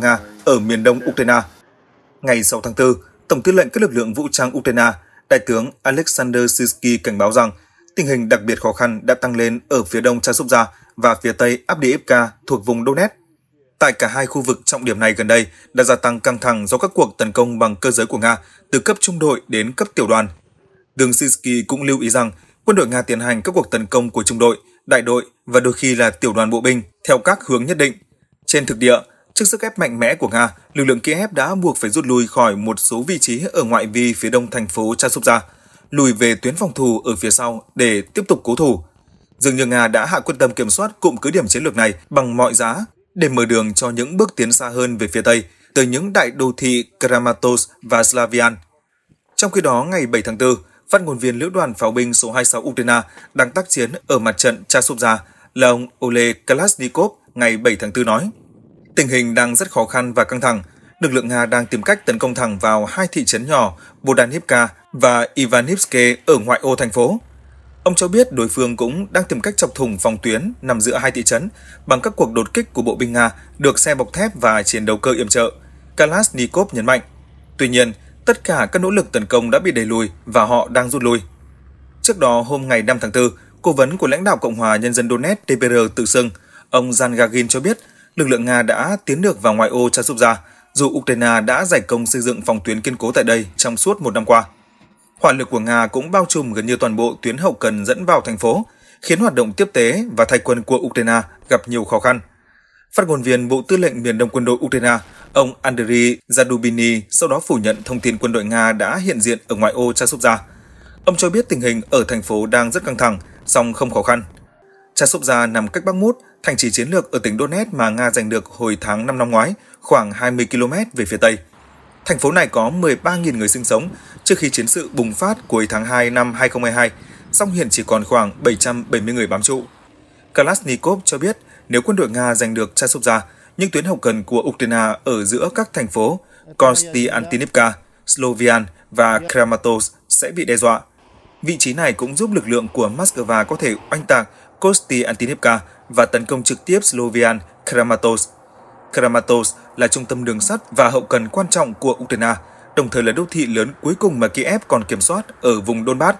ở miền đông Ukraine. Ngày sáu tháng tư, Tổng tư lệnh các lực lượng vũ trang Ukraine, Đại tướng Alexander Syrskyi cảnh báo rằng tình hình đặc biệt khó khăn đã tăng lên ở phía đông Chasiv và phía tây Avdiivka thuộc vùng Donetsk. Tại cả hai khu vực trọng điểm này gần đây đã gia tăng căng thẳng do các cuộc tấn công bằng cơ giới của Nga từ cấp trung đội đến cấp tiểu đoàn. Tướng Syrskyi cũng lưu ý rằng quân đội Nga tiến hành các cuộc tấn công của trung đội, đại đội và đôi khi là tiểu đoàn bộ binh theo các hướng nhất định. Trên thực địa, trước sức ép mạnh mẽ của Nga, lực lượng Kiev đã buộc phải rút lui khỏi một số vị trí ở ngoại vi phía đông thành phố Chasiv, lùi về tuyến phòng thủ ở phía sau để tiếp tục cố thủ. Dường như Nga đã hạ quyết tâm kiểm soát cụm cứ điểm chiến lược này bằng mọi giá để mở đường cho những bước tiến xa hơn về phía tây, tới những đại đô thị Kramatorsk và Slavian. Trong khi đó, ngày bảy tháng tư, phát ngôn viên lữ đoàn pháo binh số hai mươi sáu Ukraine đang tác chiến ở mặt trận Chasiv là ông Ole Kalashnikov ngày bảy tháng tư nói: tình hình đang rất khó khăn và căng thẳng. Lực lượng Nga đang tìm cách tấn công thẳng vào hai thị trấn nhỏ Bodanivka và Ivanivske ở ngoại ô thành phố. Ông cho biết đối phương cũng đang tìm cách chọc thủng phòng tuyến nằm giữa hai thị trấn bằng các cuộc đột kích của bộ binh Nga được xe bọc thép và chiến đấu cơ yểm trợ, Kalashnikov nhấn mạnh. Tuy nhiên, tất cả các nỗ lực tấn công đã bị đẩy lùi và họ đang rút lui. Trước đó, hôm ngày năm tháng tư, cố vấn của lãnh đạo Cộng hòa Nhân dân Donetsk đê pê rờ tự xưng, ông Jan Gagin cho biết lực lượng Nga đã tiến được vào ngoại ô Chasiv, dù Ukraine đã giải công xây dựng phòng tuyến kiên cố tại đây trong suốt một năm qua. Hỏa lực của Nga cũng bao trùm gần như toàn bộ tuyến hậu cần dẫn vào thành phố, khiến hoạt động tiếp tế và thay quân của Ukraine gặp nhiều khó khăn. Phát ngôn viên Bộ Tư lệnh miền Đông quân đội Ukraine, ông Andriy Zadubiny sau đó phủ nhận thông tin quân đội Nga đã hiện diện ở ngoại ô Chasiv. Ông cho biết tình hình ở thành phố đang rất căng thẳng, song không khó khăn. Chasiv nằm cách Bakhmut, thành trì chiến lược ở tỉnh Donetsk mà Nga giành được hồi tháng năm năm ngoái, khoảng hai mươi ki lô mét về phía tây. Thành phố này có mười ba nghìn người sinh sống trước khi chiến sự bùng phát cuối tháng hai năm hai không hai hai, song hiện chỉ còn khoảng bảy trăm bảy mươi người bám trụ. Kalashnikov cho biết nếu quân đội Nga giành được Chasiv, những tuyến hậu cần của Ukraine ở giữa các thành phố Konstantinivka, Slovian và Kramatorsk sẽ bị đe dọa. Vị trí này cũng giúp lực lượng của Moscow có thể oanh tạc Konstantinivka và tấn công trực tiếp Slovian, Kramatorsk. Kramatorsk là trung tâm đường sắt và hậu cần quan trọng của Ukraine, đồng thời là đô thị lớn cuối cùng mà Kiev còn kiểm soát ở vùng Donbass.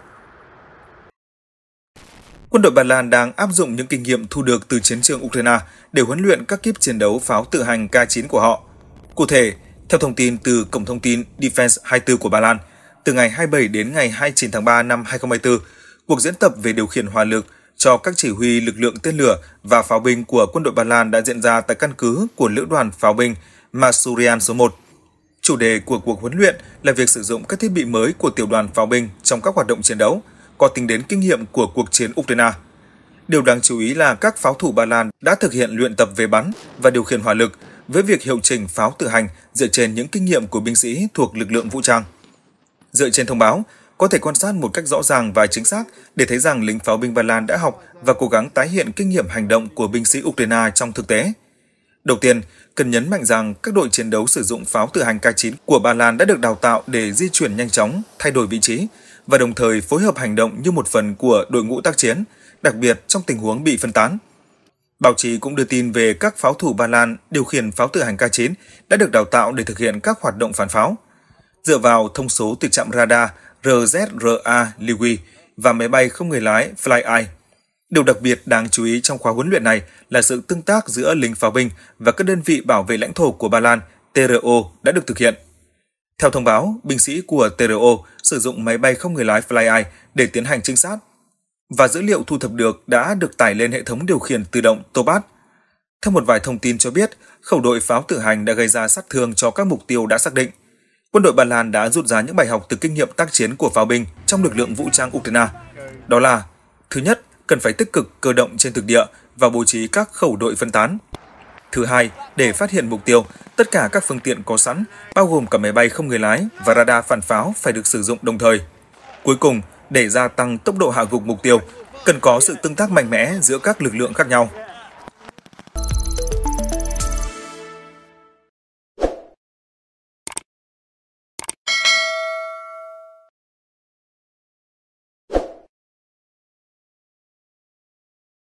Quân đội Ba Lan đang áp dụng những kinh nghiệm thu được từ chiến trường Ukraine để huấn luyện các kíp chiến đấu pháo tự hành K chín của họ. Cụ thể, theo thông tin từ Cổng thông tin Defense hai mươi tư của Ba Lan, từ ngày hai mươi bảy đến ngày hai mươi chín tháng ba năm hai không hai tư, cuộc diễn tập về điều khiển hỏa lực cho các chỉ huy lực lượng tên lửa và pháo binh của quân đội Ba Lan đã diễn ra tại căn cứ của Lữ đoàn pháo binh Masurian số một. Chủ đề của cuộc huấn luyện là việc sử dụng các thiết bị mới của tiểu đoàn pháo binh trong các hoạt động chiến đấu, có tính đến kinh nghiệm của cuộc chiến Ukraine. Điều đáng chú ý là các pháo thủ Ba Lan đã thực hiện luyện tập về bắn và điều khiển hỏa lực với việc hiệu chỉnh pháo tự hành dựa trên những kinh nghiệm của binh sĩ thuộc lực lượng vũ trang. Dựa trên thông báo, có thể quan sát một cách rõ ràng và chính xác để thấy rằng lính pháo binh Ba Lan đã học và cố gắng tái hiện kinh nghiệm hành động của binh sĩ Ukraine trong thực tế. Đầu tiên, cần nhấn mạnh rằng các đội chiến đấu sử dụng pháo tự hành K chín của Ba Lan đã được đào tạo để di chuyển nhanh chóng, thay đổi vị trí và đồng thời phối hợp hành động như một phần của đội ngũ tác chiến, đặc biệt trong tình huống bị phân tán. Báo chí cũng đưa tin về các pháo thủ Ba Lan điều khiển pháo tự hành K chín đã được đào tạo để thực hiện các hoạt động phản pháo. Dựa vào thông số từ trạm radar R Z R A Liwi và máy bay không người lái FlyEye. Điều đặc biệt đáng chú ý trong khóa huấn luyện này là sự tương tác giữa lính pháo binh và các đơn vị bảo vệ lãnh thổ của Ba Lan T R O đã được thực hiện. Theo thông báo, binh sĩ của T R O sử dụng máy bay không người lái FlyEye để tiến hành trinh sát, và dữ liệu thu thập được đã được tải lên hệ thống điều khiển tự động Tobat. Theo một vài thông tin cho biết, khẩu đội pháo tự hành đã gây ra sát thương cho các mục tiêu đã xác định. Quân đội Ba Lan đã rút ra những bài học từ kinh nghiệm tác chiến của pháo binh trong lực lượng vũ trang Ukraine. Đó là, thứ nhất, cần phải tích cực cơ động trên thực địa và bố trí các khẩu đội phân tán. Thứ hai, để phát hiện mục tiêu, tất cả các phương tiện có sẵn, bao gồm cả máy bay không người lái và radar phản pháo phải được sử dụng đồng thời. Cuối cùng, để gia tăng tốc độ hạ gục mục tiêu, cần có sự tương tác mạnh mẽ giữa các lực lượng khác nhau.